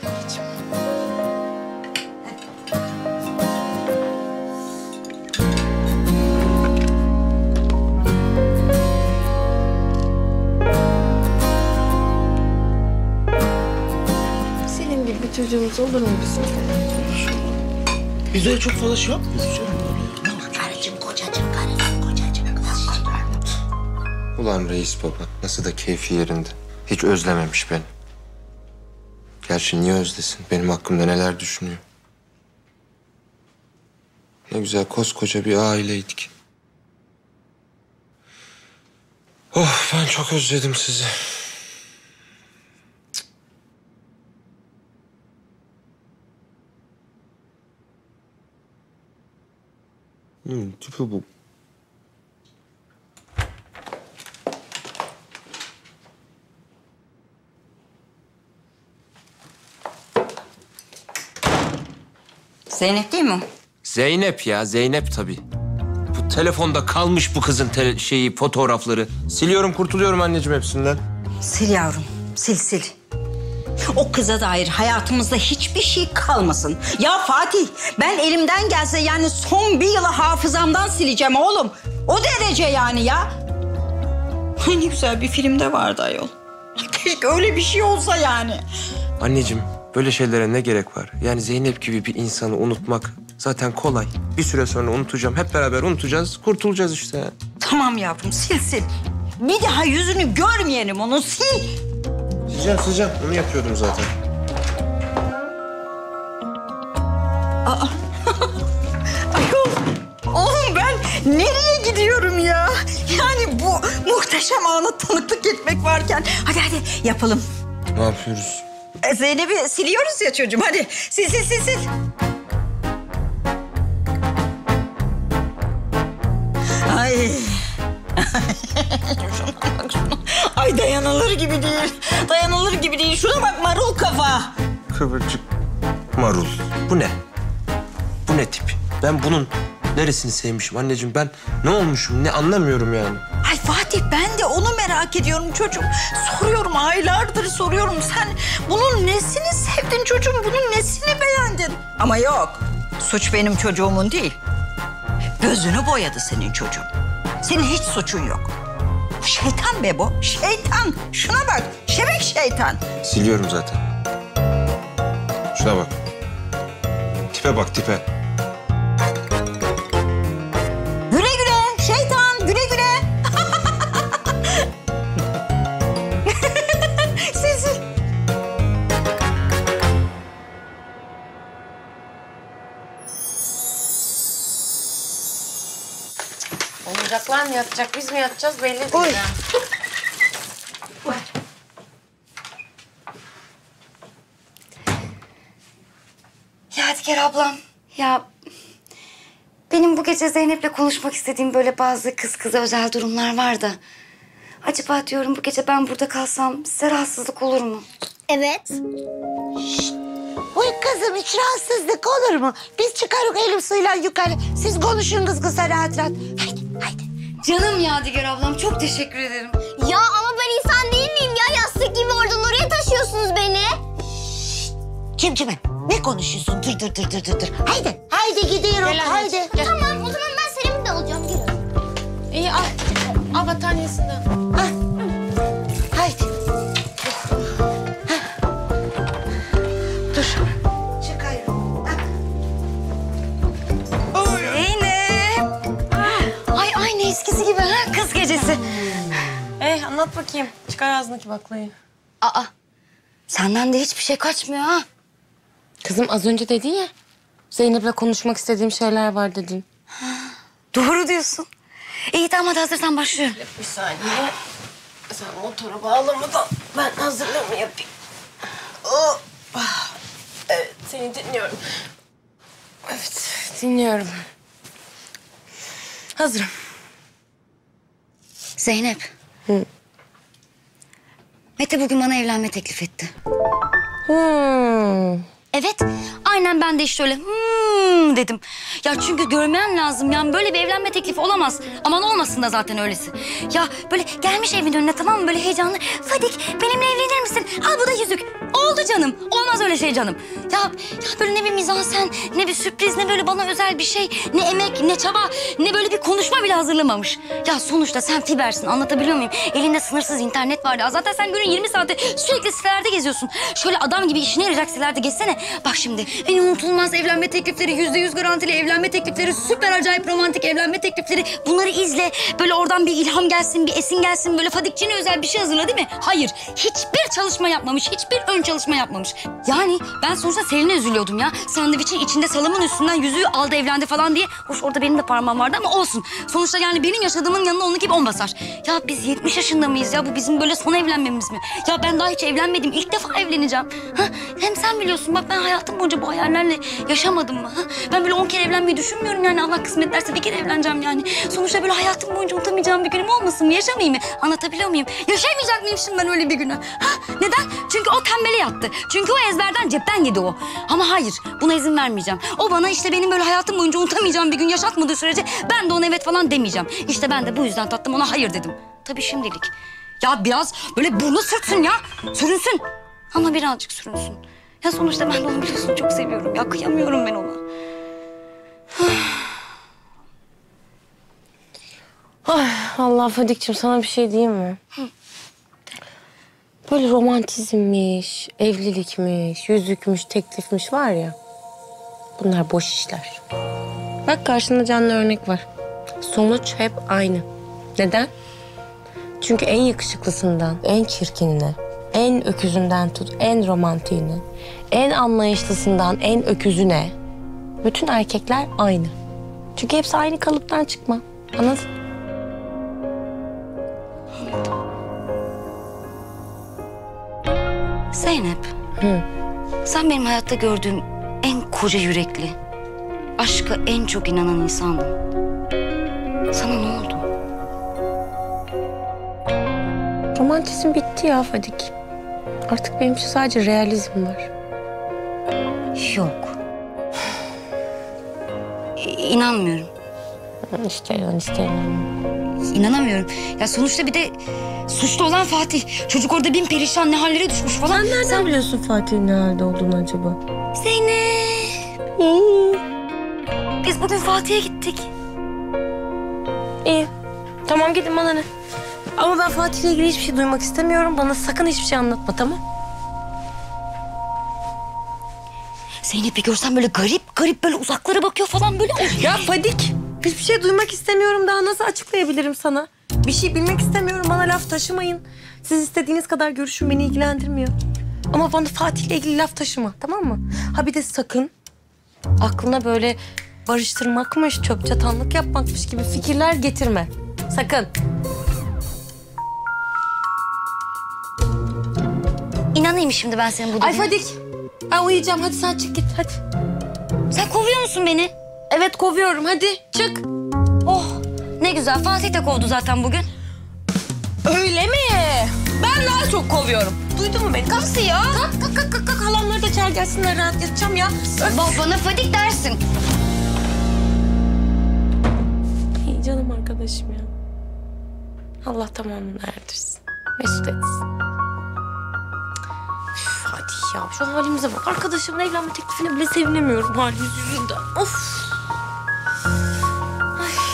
Senin gibi bir çocuğumuz olur mu bizim? Biz öyle çok fazla şey yapmıyoruz. Karıcığım kocacık karıcığım kocacık. Ulan reis baba nasıl da keyfi yerinde. Hiç özlememiş beni. Gerçi niye özlesin? Benim hakkımda neler düşünüyor? Ne güzel koskoca bir aileydik. Oh, ben çok özledim sizi. Hmm, tipi bu. Zeynep değil mi o? Zeynep ya, Zeynep tabii. Bu telefonda kalmış bu kızın tele- şeyi, fotoğrafları. Siliyorum, kurtuluyorum anneciğim hepsinden. Sil yavrum, sil sil. O kıza dair hayatımızda hiçbir şey kalmasın. Ya Fatih, ben elimden gelse yani son bir yılı hafızamdan sileceğim oğlum. O derece yani ya. Ay ne güzel bir filmde vardı ayol. Keşke öyle bir şey olsa yani. Anneciğim, böyle şeylere ne gerek var? Yani Zeynep gibi bir insanı unutmak zaten kolay. Bir süre sonra unutacağım. Hep beraber unutacağız, kurtulacağız işte. Tamam yavrum, sil sil. Bir daha yüzünü görmeyelim onu, sil. Sileceğim, sileceğim. Onu yapıyordum zaten. Aa. Ayol, oğlum ben nereye gidiyorum ya? Yani bu muhteşem ana tanıklık etmek varken. Hadi hadi yapalım. Ne yapıyoruz? E, Zeynep'i siliyoruz ya çocuğum. Hadi sil sil sil sil. Ay. Şuna bak şuna. Ay dayanılır gibi değil. Dayanılır gibi değil. Şuna bak marul kafa. Kıvırcık marul. Bu ne? Bu ne tip? Ben bunun neresini sevmişim anneciğim? Ben ne olmuşum? Ne anlamıyorum yani. Ay Fatih ben de onu merak ediyorum çocuğum. Soruyorum aylardır soruyorum. Sen bunun nesini sevdin çocuğum? Bunun nesini beğendin? Ama yok. Suç benim çocuğumun değil. Gözünü boyadı senin çocuğun. Senin hiç suçun yok. Şeytan be bu. Şeytan. Şuna bak. Şebek şeytan. Siliyorum zaten. Şuna bak. Tipe bak tipe. Güle güle şeytan. Güle güle. Sil sil. Oyuncaklar mı yatacak, biz mi yatacağız belli değil ya. Yadigar ablam, ya benim bu gece Zeynep'le konuşmak istediğim böyle bazı kız kıza özel durumlar var da. Acaba diyorum bu gece ben burada kalsam size rahatsızlık olur mu? Evet. Uy kızım hiç rahatsızlık olur mu? Biz çıkarız Elif suyla yukarı. Siz konuşun kız kısa rahat rahat. Haydi haydi. Canım Yadigar ablam çok teşekkür ederim. Ya ama ben insan değil miyim ya? Yastık gibi oradan oraya taşıyorsunuz beni. Cimcime ne konuşuyorsun? Dur dur dur dur dur. dur. Haydi haydi gidiyorum Gel haydi. anneciğim, Tamam o zaman ben Selim'i de alacağım. Gel. İyi al. Al battaniyesinden. Ah. Haydi. Dur. Çıkıyorum. Zeynep. Ay aynı eskisi gibi ha kız gecesi. Eh anlat bakayım. Çıkar ağzındaki baklayı. Aa senden de hiçbir şey kaçmıyor ha. Kızım az önce dedin ya. Zeynep'le konuşmak istediğim şeyler var dedin. Doğru diyorsun. İyi tamam hadi hazırsan başlıyorum. Bir saniye. Sen motora bağlamadan ben hazırlığımı yapayım. Oh. Evet seni dinliyorum. Evet dinliyorum. Hazırım. Zeynep. Hı. Mete bugün bana evlenme teklif etti. Hmm. Evet, aynen ben de işte öyle hmm dedim. Ya çünkü görmen lazım yani böyle bir evlenme teklifi olamaz. Aman olmasın da zaten öylesi. Ya böyle gelmiş evin önüne tamam mı böyle heyecanlı. Fadik benimle evlenir misin? Al bu da yüzük. Oldu canım. Olmaz öyle şey canım. Ya, ya böyle ne bir mizansen, ne bir sürpriz, ne böyle bana özel bir şey, ne emek, ne çaba, ne böyle bir konuşma bile hazırlamamış. Ya sonuçta sen fibersin anlatabiliyor muyum? Elinde sınırsız internet var ya. Zaten sen günün yirmi saati sürekli sitelerde geziyorsun. Şöyle adam gibi işine yarayacak sitelerde gezsene. Bak şimdi en unutulmaz evlenme teklifleri, yüzde yüz garantili evlenme teklifleri, süper acayip romantik evlenme teklifleri. Bunları izle. Böyle oradan bir ilham gelsin, bir esin gelsin. Böyle Fadikçi'ne özel bir şey hazırla değil mi? Hayır. Hiçbir çalışma yapmamış, hiçbir ön çalışma çalışma yapmamış. Yani ben sonuçta Selin'e üzülüyordum ya. Sandviçin içinde salamın üstünden yüzüğü aldı evlendi falan diye. Hoş orada benim de parmağım vardı ama olsun. Sonuçta yani benim yaşadığımın yanına onun gibi on basar. Ya biz yetmiş yaşında mıyız ya? Bu bizim böyle son evlenmemiz mi? Ya ben daha hiç evlenmedim. İlk defa evleneceğim. Ha? Hem sen biliyorsun bak ben hayatım boyunca bu hayallerle yaşamadım mı? Ha? Ben böyle on kere evlenmeyi düşünmüyorum yani. Allah kısmet derse bir kere evleneceğim yani. Sonuçta böyle hayatım boyunca unutamayacağım bir günüm olmasın mı? Yaşamayayım mı? Anlatabiliyor muyum? Yaşayamayacak mıyım şimdi ben öyle bir günü? Ha? Neden? Çünkü o tembele yattı. Çünkü o ezberden cepten yedi o. Ama hayır, buna izin vermeyeceğim. O bana işte benim böyle hayatım boyunca unutamayacağım bir gün yaşatmadığı sürece ben de ona evet falan demeyeceğim. İşte ben de bu yüzden tatlım ona hayır dedim. Tabii şimdilik. Ya biraz böyle burnu sürtsün ya. Sürünsün. Ama birazcık sürünsün. Ya sonuçta ben de onu biliyorsun çok seviyorum ya. Kıyamıyorum ben ona. Ay Allah Fadik'cim sana bir şey diyeyim mi? Hı. Böyle romantizmmiş, evlilikmiş, yüzükmüş, teklifmiş var ya. Bunlar boş işler. Bak karşında canlı örnek var. Sonuç hep aynı. Neden? Çünkü en yakışıklısından en çirkinine, en öküzünden tut en romantiğine, en anlayışlısından en öküzüne bütün erkekler aynı. Çünkü hepsi aynı kalıptan çıkma. Anladın? Zeynep. Hı. Sen benim hayatta gördüğüm en koca yürekli, aşka en çok inanan insandın. Sana ne oldu? Romantizm bitti ya Fadik. Artık benim için sadece realizm var. Yok. İnanmıyorum. İster inan ister inanmıyorum. İnanamıyorum. Ya sonuçta bir de suçlu olan Fatih. Çocuk orada bin perişan ne hallere düşmüş falan. Sen nereden Sen... biliyorsun Fatih'in ne halde olduğunu acaba? Zeynep. İyi. Biz bugün Fatih'e gittik. İyi. Tamam gidin bana ne? Ama ben Fatih'le ilgili hiçbir şey duymak istemiyorum. Bana sakın hiçbir şey anlatma tamam? Zeynep bir görsen böyle garip garip böyle uzaklara bakıyor falan böyle. Ya Fadik hiçbir şey duymak istemiyorum. Daha nasıl açıklayabilirim sana? Bir şey bilmek istemiyorum. Bana laf taşımayın. Siz istediğiniz kadar görüşün beni ilgilendirmiyor. Ama bana Fatih'le ilgili laf taşıma tamam mı? Ha bir de sakın aklına böyle barıştırmakmış, çöp çatanlık yapmakmış gibi fikirler getirme. Sakın. İnanayım şimdi ben senin bu dediğine. Ay Fadik. Ben uyuyacağım. Hadi sen çık git. Hadi. Sen kovuyor musun beni? Evet kovuyorum. Hadi çık. Oh ne güzel. Fatih de kovdu zaten bugün. Öyle mi? Ben daha çok kovuyorum. Duydun mu beni? Kalksın ya. Kalk kalk kalk kalk. kalk. Halamları da çağır gelsinler rahat yatacağım ya. Bak bana Fadik dersin. İyi canım arkadaşım ya. Allah tamamını erdirsin. Mesut etsin. Üf, hadi ya şu halimize bak. Arkadaşımın evlenme teklifine bile sevinemiyorum halimiz yüzünden. Of. Ay.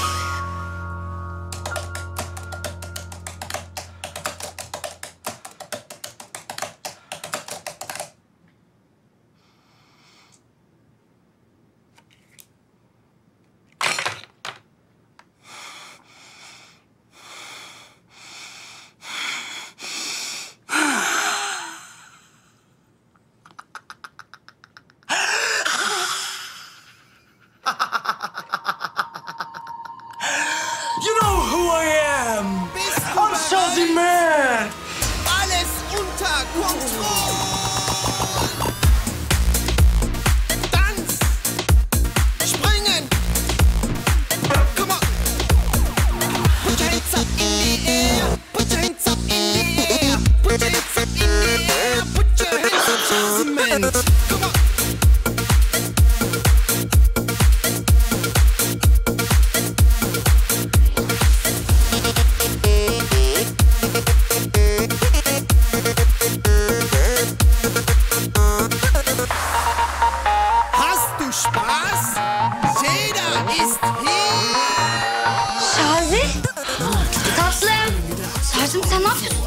You know who I am. I'm Shazzy Man. Alles unter Kontrolle. Tanz, springen. Come on. Put your hands up in the air. Put your hands up in the air. Put your hands up in the air. Put your hands up, Shazzy Man. Come on. Şazi. Tatlım. Şarjım sen ne yapıyorsun?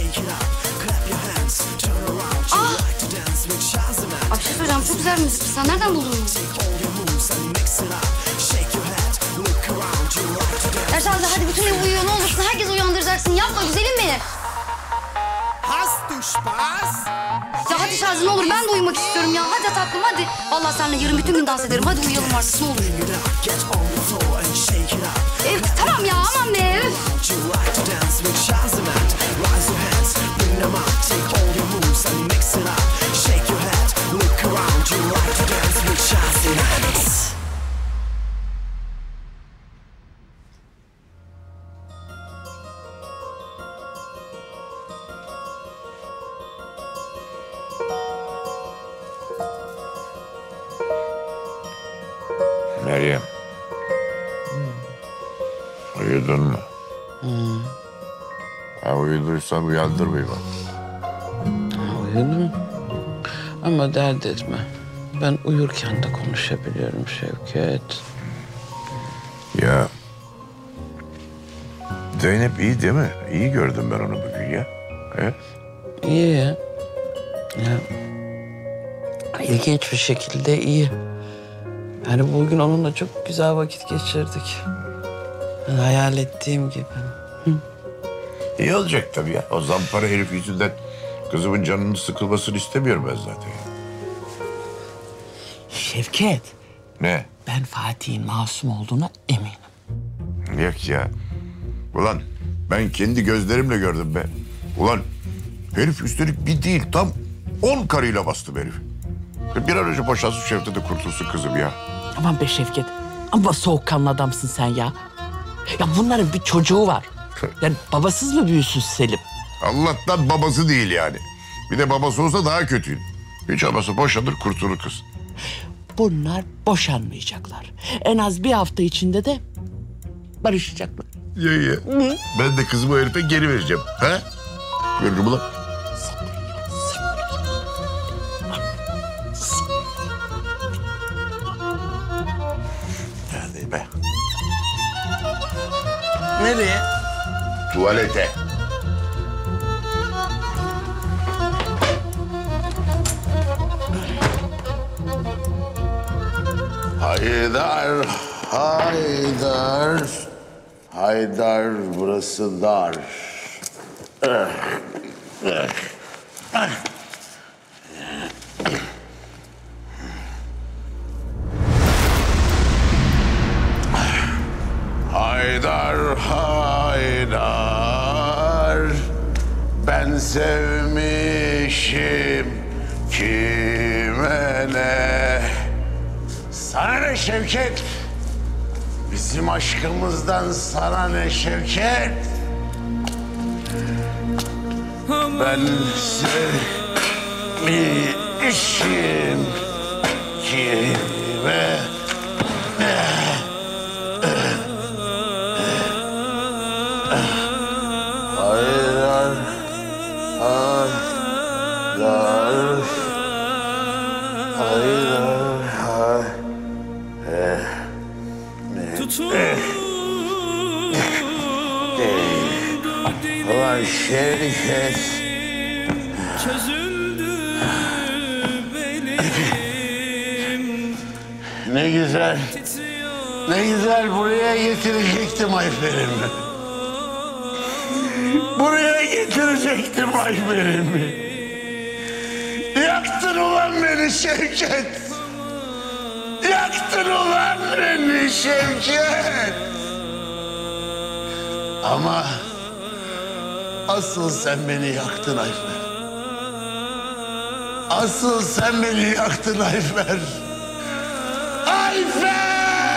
Aa. Abi bir şey söyleyeceğim. Çok güzel müzik. Sen nereden buldun bunu? Ya Şazi hadi bütün ev uyuyor. Ne olursun herkes uyandıracaksın. Yapma güzelim benim. Hast du Spaß? Ya hadi Hadi Şazi ne olur ben de uyumak istiyorum ya. Hadi tatlım hadi. Vallahi seninle yarın bütün gün dans ederim. Hadi uyuyalım artık ne olur. Evet, tamam ya aman be. Meryem. Uyudun mu? Hmm. Ha, uyuduysan uyandır beni. Uyudum. Ama dert etme. Ben uyurken de konuşabiliyorum Şevket. Ya. Zeynep iyi değil mi? İyi gördüm ben onu bugün ya. He? İyi ya. Ya. İlginç bir şekilde iyi. Yani bugün onunla çok güzel vakit geçirdik. Yani hayal ettiğim gibi. Hı. İyi olacak tabii ya. O zampara herif yüzünden kızımın canının sıkılmasını istemiyorum ben zaten. Şevket. Ne? Ben Fatih'in masum olduğuna eminim. Yok ya. Ulan ben kendi gözlerimle gördüm be. Ulan herif üstelik bir değil tam on karıyla bastı herif. Bir an önce boşansın Şevket'e de kurtulsun kızım ya. Aman be Şevket. Ama soğukkanlı adamsın sen ya. Ya bunların bir çocuğu var. Yani babasız mı büyüsün Selim? Allah'tan babası değil yani. Bir de babası olsa daha kötüydü. Hiç olmazsa boşanır kurtulur kız. Bunlar boşanmayacaklar. En az bir hafta içinde de barışacaklar. Ya ya. Ben de kızımı herife geri vereceğim. He? Veririm ulan. Hadi be. Nereye? Tuvalete. Haydar, Haydar, Haydar burası dar. Eh, eh, eh. Haydar, Haydar, ben sevmişim kime ne? Sana ne Şevket? Bizim aşkımızdan sana ne Şevket? Ben sevmişim kime ne? Haydar, Haydar, Haydar, Haydar. Eh, eh, eh. Ulan Şevket. Ne güzel, ne güzel buraya getirecektim Ayfer'imi. Buraya getirecektim Ayfer'imi. Yaktın ulan beni Şevket. Yaktın ulan beni Şevket. Ama asıl sen beni yaktın Ayfer. Asıl sen beni yaktın Ayfer. Ayfer!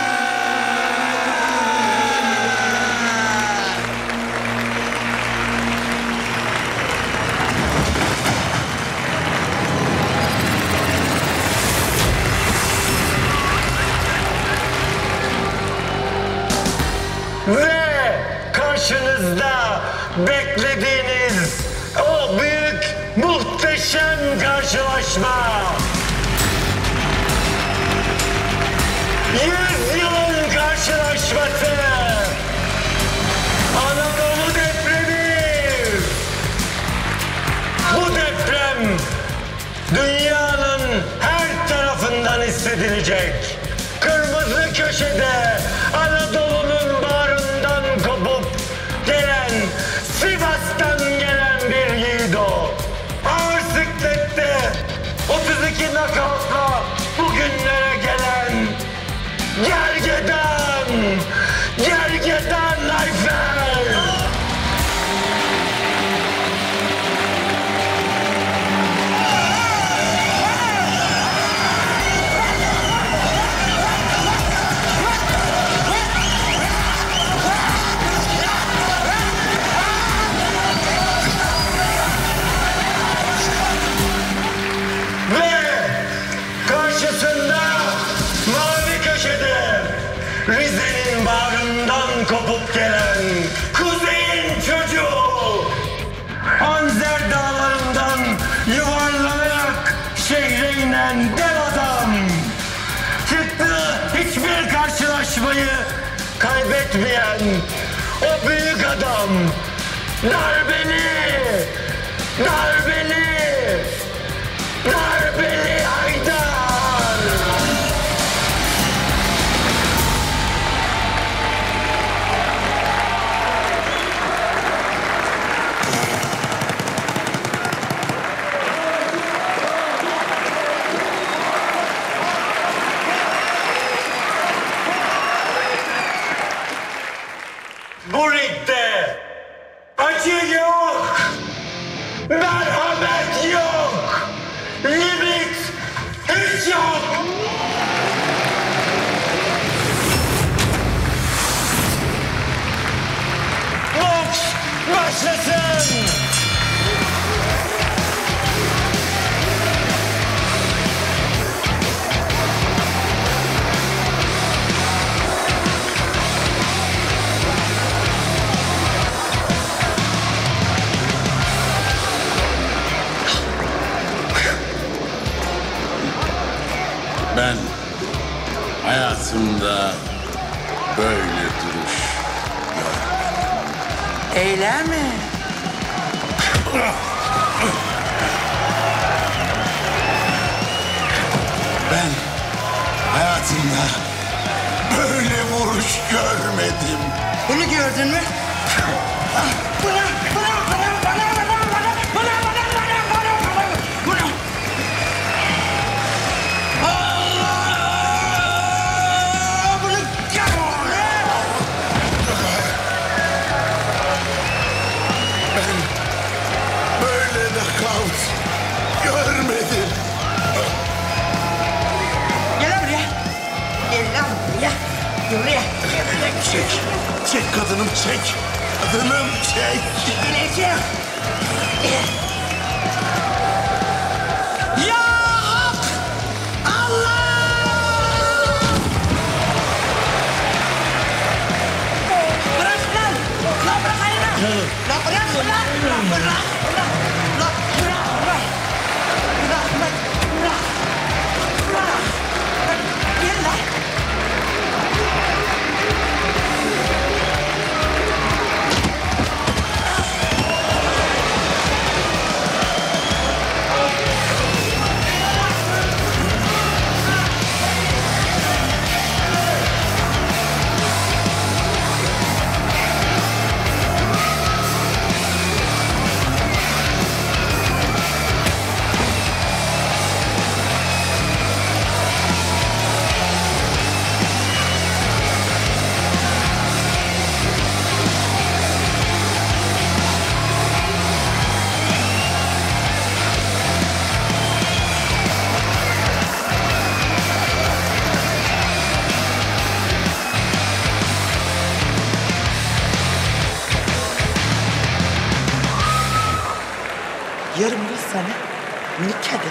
Ve karşınızda beklediğiniz o büyük muhteşem karşılaşma. Yüzyılın karşılaşması. Anadolu depremi. Bu deprem dünyanın her tarafından hissedilecek. Kırmızı köşede Anadolu'nun bağrından kopup gelen, Sivas'tan gelen bir yiğit o. Ağır siklette etmeyen o büyük adam. Darbeli! Darbeli! Darbeli Haydar! Bu ligde acı yok, merhamet yok, limit hiç yok. Boks başlasın. Ben hayatımda böyle duruş Öyle mi? Ben hayatımda böyle vuruş görmedim. Bunu gördün mü? Buna, buna, buna, buna, buna, buna, buna, buna, buna, buna, buna. Allah! Bunu Ben böyle knockout görmedim. Gel lan buraya. Gel lan buraya. Gel buraya. Çek, çek kadınım çek. Kadınım çek. Gel. Yok! Allah! Bırak lan! Lan bırak hayır lan! Lan bırak lan! Lan bırak! Bırak! Lan bırak! Bırak! Bırak! Bırak! Bırak! Bırak! Gel lan! Yarım bir sana minik kedi.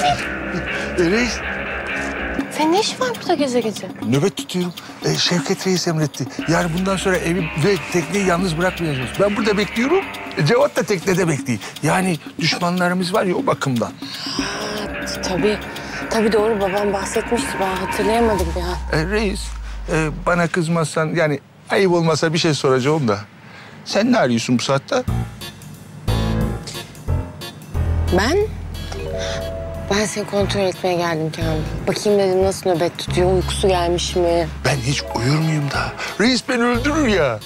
E, reis, Senin ne işin var burada gece gece? nöbet tutuyorum. E, Şevket Reis emretti. Yani bundan sonra evi ve tekneyi yalnız bırakmayacağız. Ben burada bekliyorum. E, Cevat da teknede bekliyor. Yani düşmanlarımız var ya o bakımdan. Tabii. Tabii doğru, babam bahsetmişti. Ben hatırlayamadım ya. E, reis, e, bana kızmazsan yani ayıp olmasa bir şey soracağım da. Sen ne arıyorsun bu saatte? Ben? Ben seni kontrol etmeye geldim Kamil. Bakayım dedim nasıl nöbet tutuyor, uykusu gelmiş mi? Ben hiç uyur muyum da? Reis beni öldürür ya.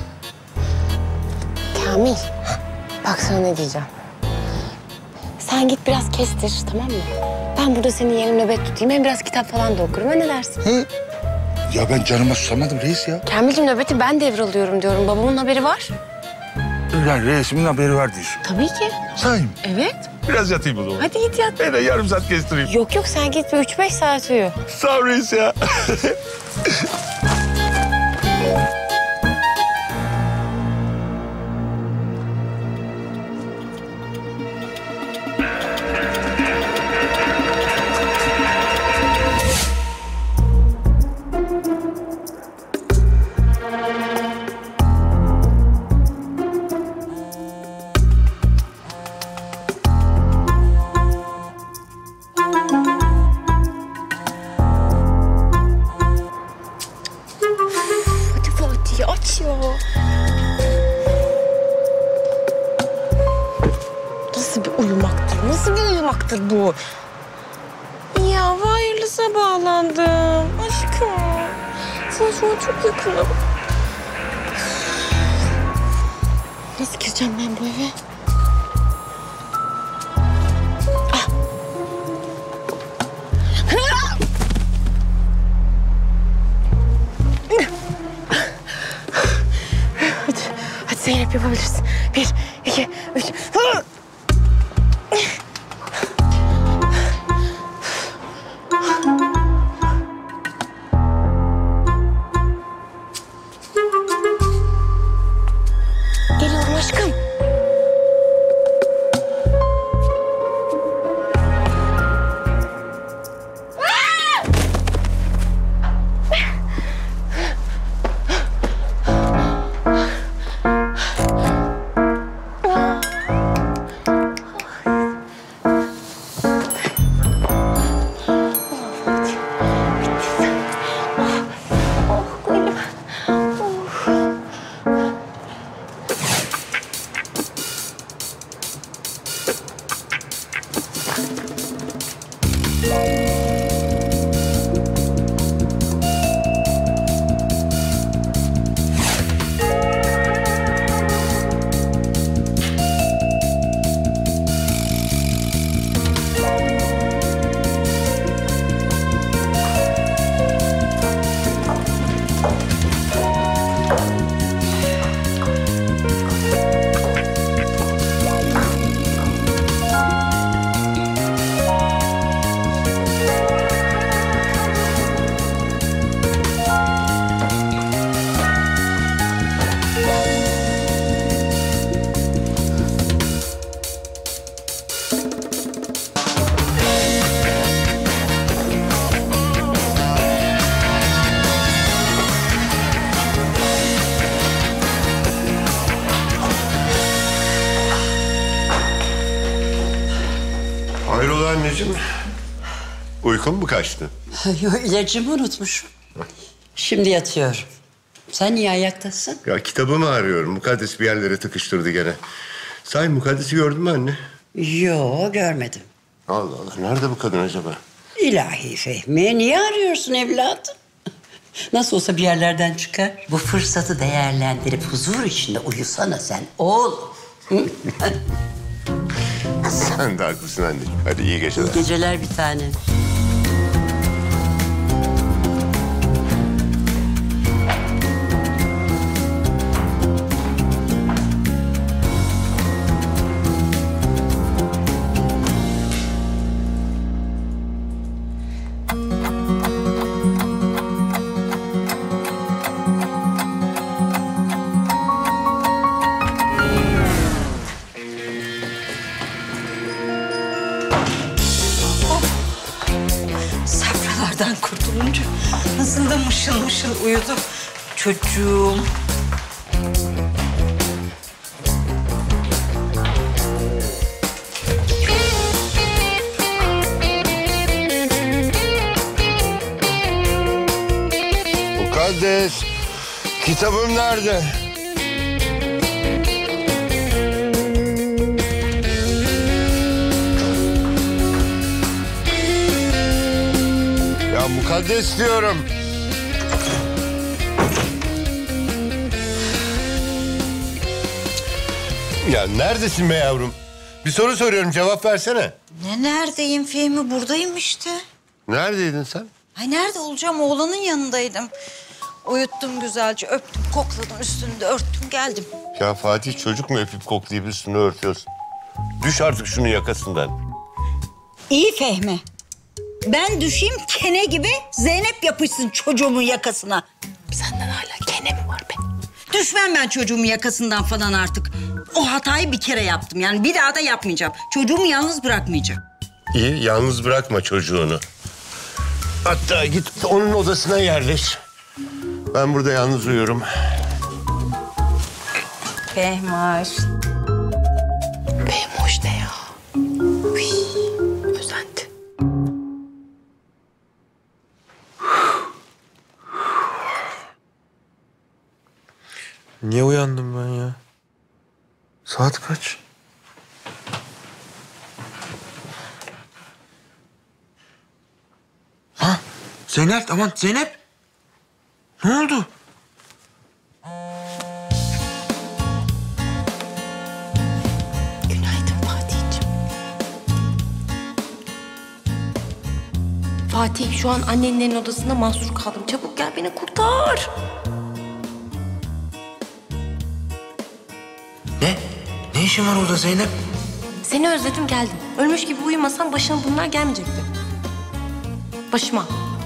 Kamil, bak sana ne diyeceğim. Sen git biraz kestir, tamam mı? Ben burada senin yerine nöbet tutayım. Hem biraz kitap falan da okurum. Ha, ne dersin? Hı? Ya ben canıma susamadım reis ya. Kamil'cim nöbeti ben devralıyorum diyorum. Babamın haberi var. Yani reisimin haberi var diyorsun. Tabii ki. Sahi mi? Evet. Biraz yatayım o zaman. Hadi git yat. Ben de yarım saat kestireyim. Yok yok sen git bir üç beş saat uyu. Sağ ol reis ya. Hadi Fatih aç ya. Nasıl bir uyumaktır? Nasıl bir uyumaktır bu? Ya wireless'a bağlandım. Aşkım. Sana şu an çok yakınım. Nasıl gireceğim ben bu eve? Ah. Hadi, hadi Zeynep yapabilirsin. Bir, iki, üç. Geliyorum aşkım. Hayrola anneciğim? Uykun mu kaçtı? Yok, ilacımı unutmuşum. Şimdi yatıyorum. Sen niye ayaktasın? Ya kitabımı arıyorum. Mukaddes bir yerlere tıkıştırdı gene. Sahi Mukaddes'i gördün mü anne? Yok, görmedim. Allah Allah. Nerede bu kadın acaba? İlahi Fehmi, niye arıyorsun evladım? Nasıl olsa bir yerlerden çıkar. Bu fırsatı değerlendirip huzur içinde uyusana sen oğlum. Sen de haklısın anneciğim. Hadi iyi geceler. İyi geceler bir tanem. kapıdan kurtulunca nasıl da mışıl mışıl uyudu çocuğum. Mukaddes, kitabım nerede? Ya mukaddes diyorum. Ya neredesin be yavrum? Bir soru soruyorum, cevap versene. Ne neredeyim Fehmi? Buradayım işte. Neredeydin sen? Ay nerede olacağım? Oğlanın yanındaydım. Uyuttum güzelce, öptüm, kokladım, üstünü de örttüm, geldim. Ya Fatih, çocuk mu öpüp koklayıp üstünü örtüyorsun? Düş artık şunun yakasından. İyi Fehmi. Ben düşeyim kene gibi, Zeynep yapışsın çocuğumun yakasına. Senden hala kene mi var be? Düşmem ben çocuğumun yakasından falan artık. O hatayı bir kere yaptım, yani bir daha da yapmayacağım. Çocuğumu yalnız bırakmayacağım. İyi, yalnız bırakma çocuğunu. Hatta git onun odasına yerleş. Ben burada yalnız uyuyorum. Fehmaş. Fehmoş ne ya? Uy, özenti. Niye uyandım ben ya? Saat kaç? Ha, Zeynep, aman Zeynep. Ne oldu? Günaydın Fatih'ciğim. Fatih, şu an annenlerin odasında mahsur kaldım. Çabuk gel beni kurtar. Ne? Ne işin var orada Zeynep? Seni özledim, geldim. Ölmüş gibi uyumasan başına bunlar gelmeyecekti. Başıma.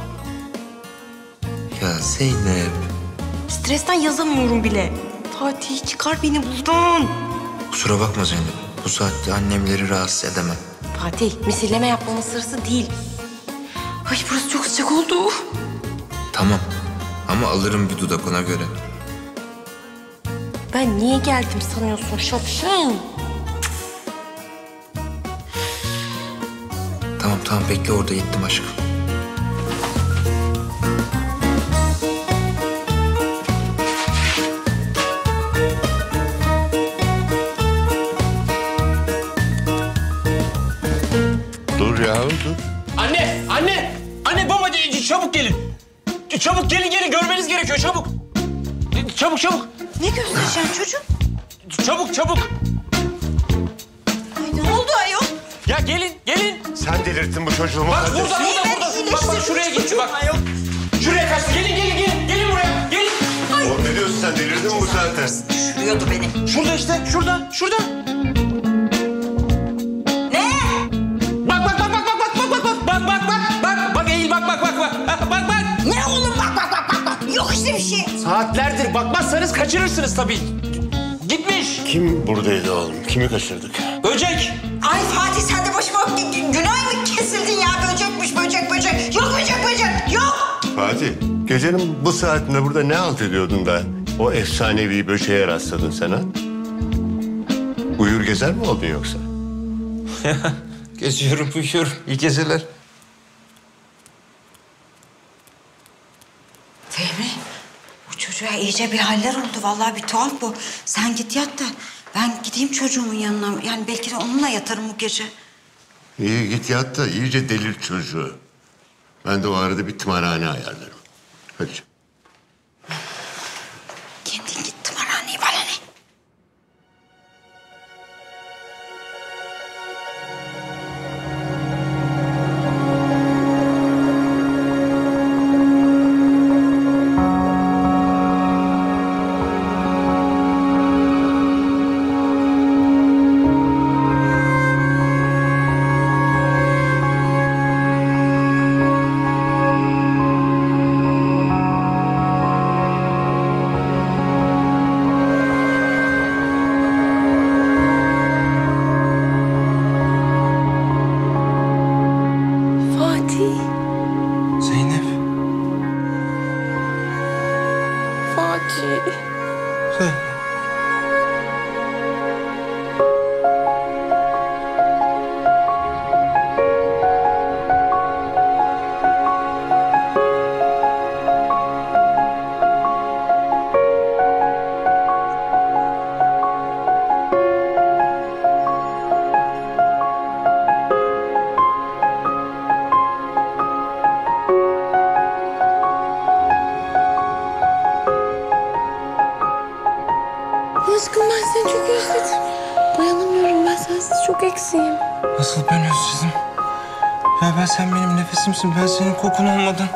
Ya Zeynep. Stresten yazamıyorum bile. Fatih, çıkar beni buradan. Kusura bakma Zeynep. Bu saatte annemleri rahatsız edemem. Fatih, misilleme yapmamın sırası değil. Ay burası çok sıcak oldu. Tamam. Ama alırım bir dudak ona göre. Ben niye geldim sanıyorsun şapşal? Tamam tamam bekle orada, yettim aşkım. Dur ya, dur. Anne, anne, anne baba çabuk gelin. Çabuk gelin gelin görmeniz gerekiyor çabuk. Çabuk çabuk. Ne göstereceğim çocuğum? Çabuk çabuk. Ay ne oldu ayol? Ya gelin gelin. Sen delirttin bu çocuğumu. Bak Mukaddes. burada burada burada. Bak bak şuraya gitti bak. Şuraya kaçtı. Gelin gelin gelin. Gelin buraya. Gelin. Oğlum ne diyorsun sen, delirdin mi bu saatte? Düşürüyordu beni. Şurada işte şurada şurada. Ne? Bak bak bak bak bak bak bak bak bak bak bak bak bak eğil bak bak bak bak bak bak bak. Ne oğlum bak bak bak bak bak. Yok işte bir şey. Saatlerdir bakmazsanız kaçırırsınız tabii. Gitmiş. Kim buradaydı oğlum? Kimi kaçırdık? Böcek. Ay Fatih sen de başıma gü- günah mı kesildin ya? Böcekmiş böcek böcek. Yok böcek böcek yok. Fatih, gecenin bu saatinde burada ne halt ediyordun da o efsanevi böceğe rastladın sen ha? Uyur gezer mi oldun yoksa? Geziyorum, uyuyorum. İyi geceler. Fehmi bu çocuğa iyice bir haller oldu. Vallahi bir tuhaf bu. Sen git yat da ben gideyim çocuğumun yanına. Yani belki de onunla yatarım bu gece. İyi git yat da iyice delirt çocuğu. Ben de o arada bir tımarhane ayarlarım. Hadi. Kendin git tımarhaneye bana ne? Asıl ben özledim. Ya ben sen benim nefesimsin. Ben senin kokun olmadan.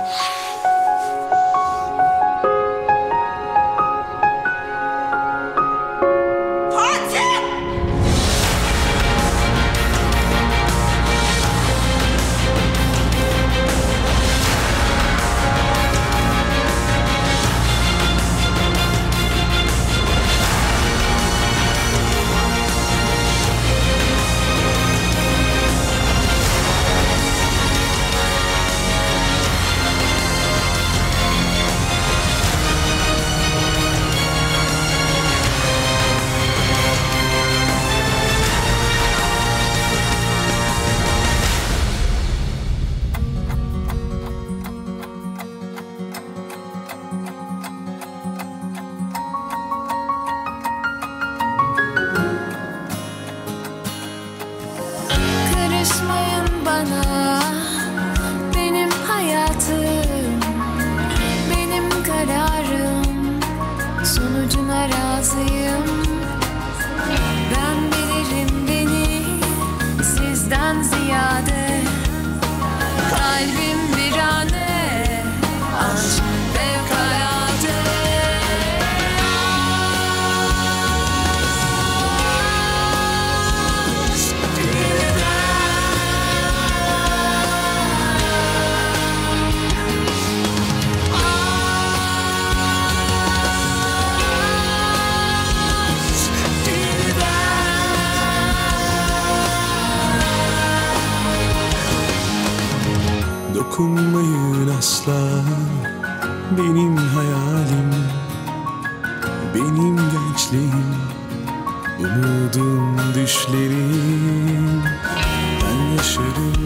Karışmayın bana, benim hayatım, benim kararım, sonucuna razıyım. Ben bilirim beni sizden ziyade, kalbim virane, aşk fevkalade. Dokunmayın asla, benim hayalim, benim gençliğim, umudum, düşlerim. Ben yaşarım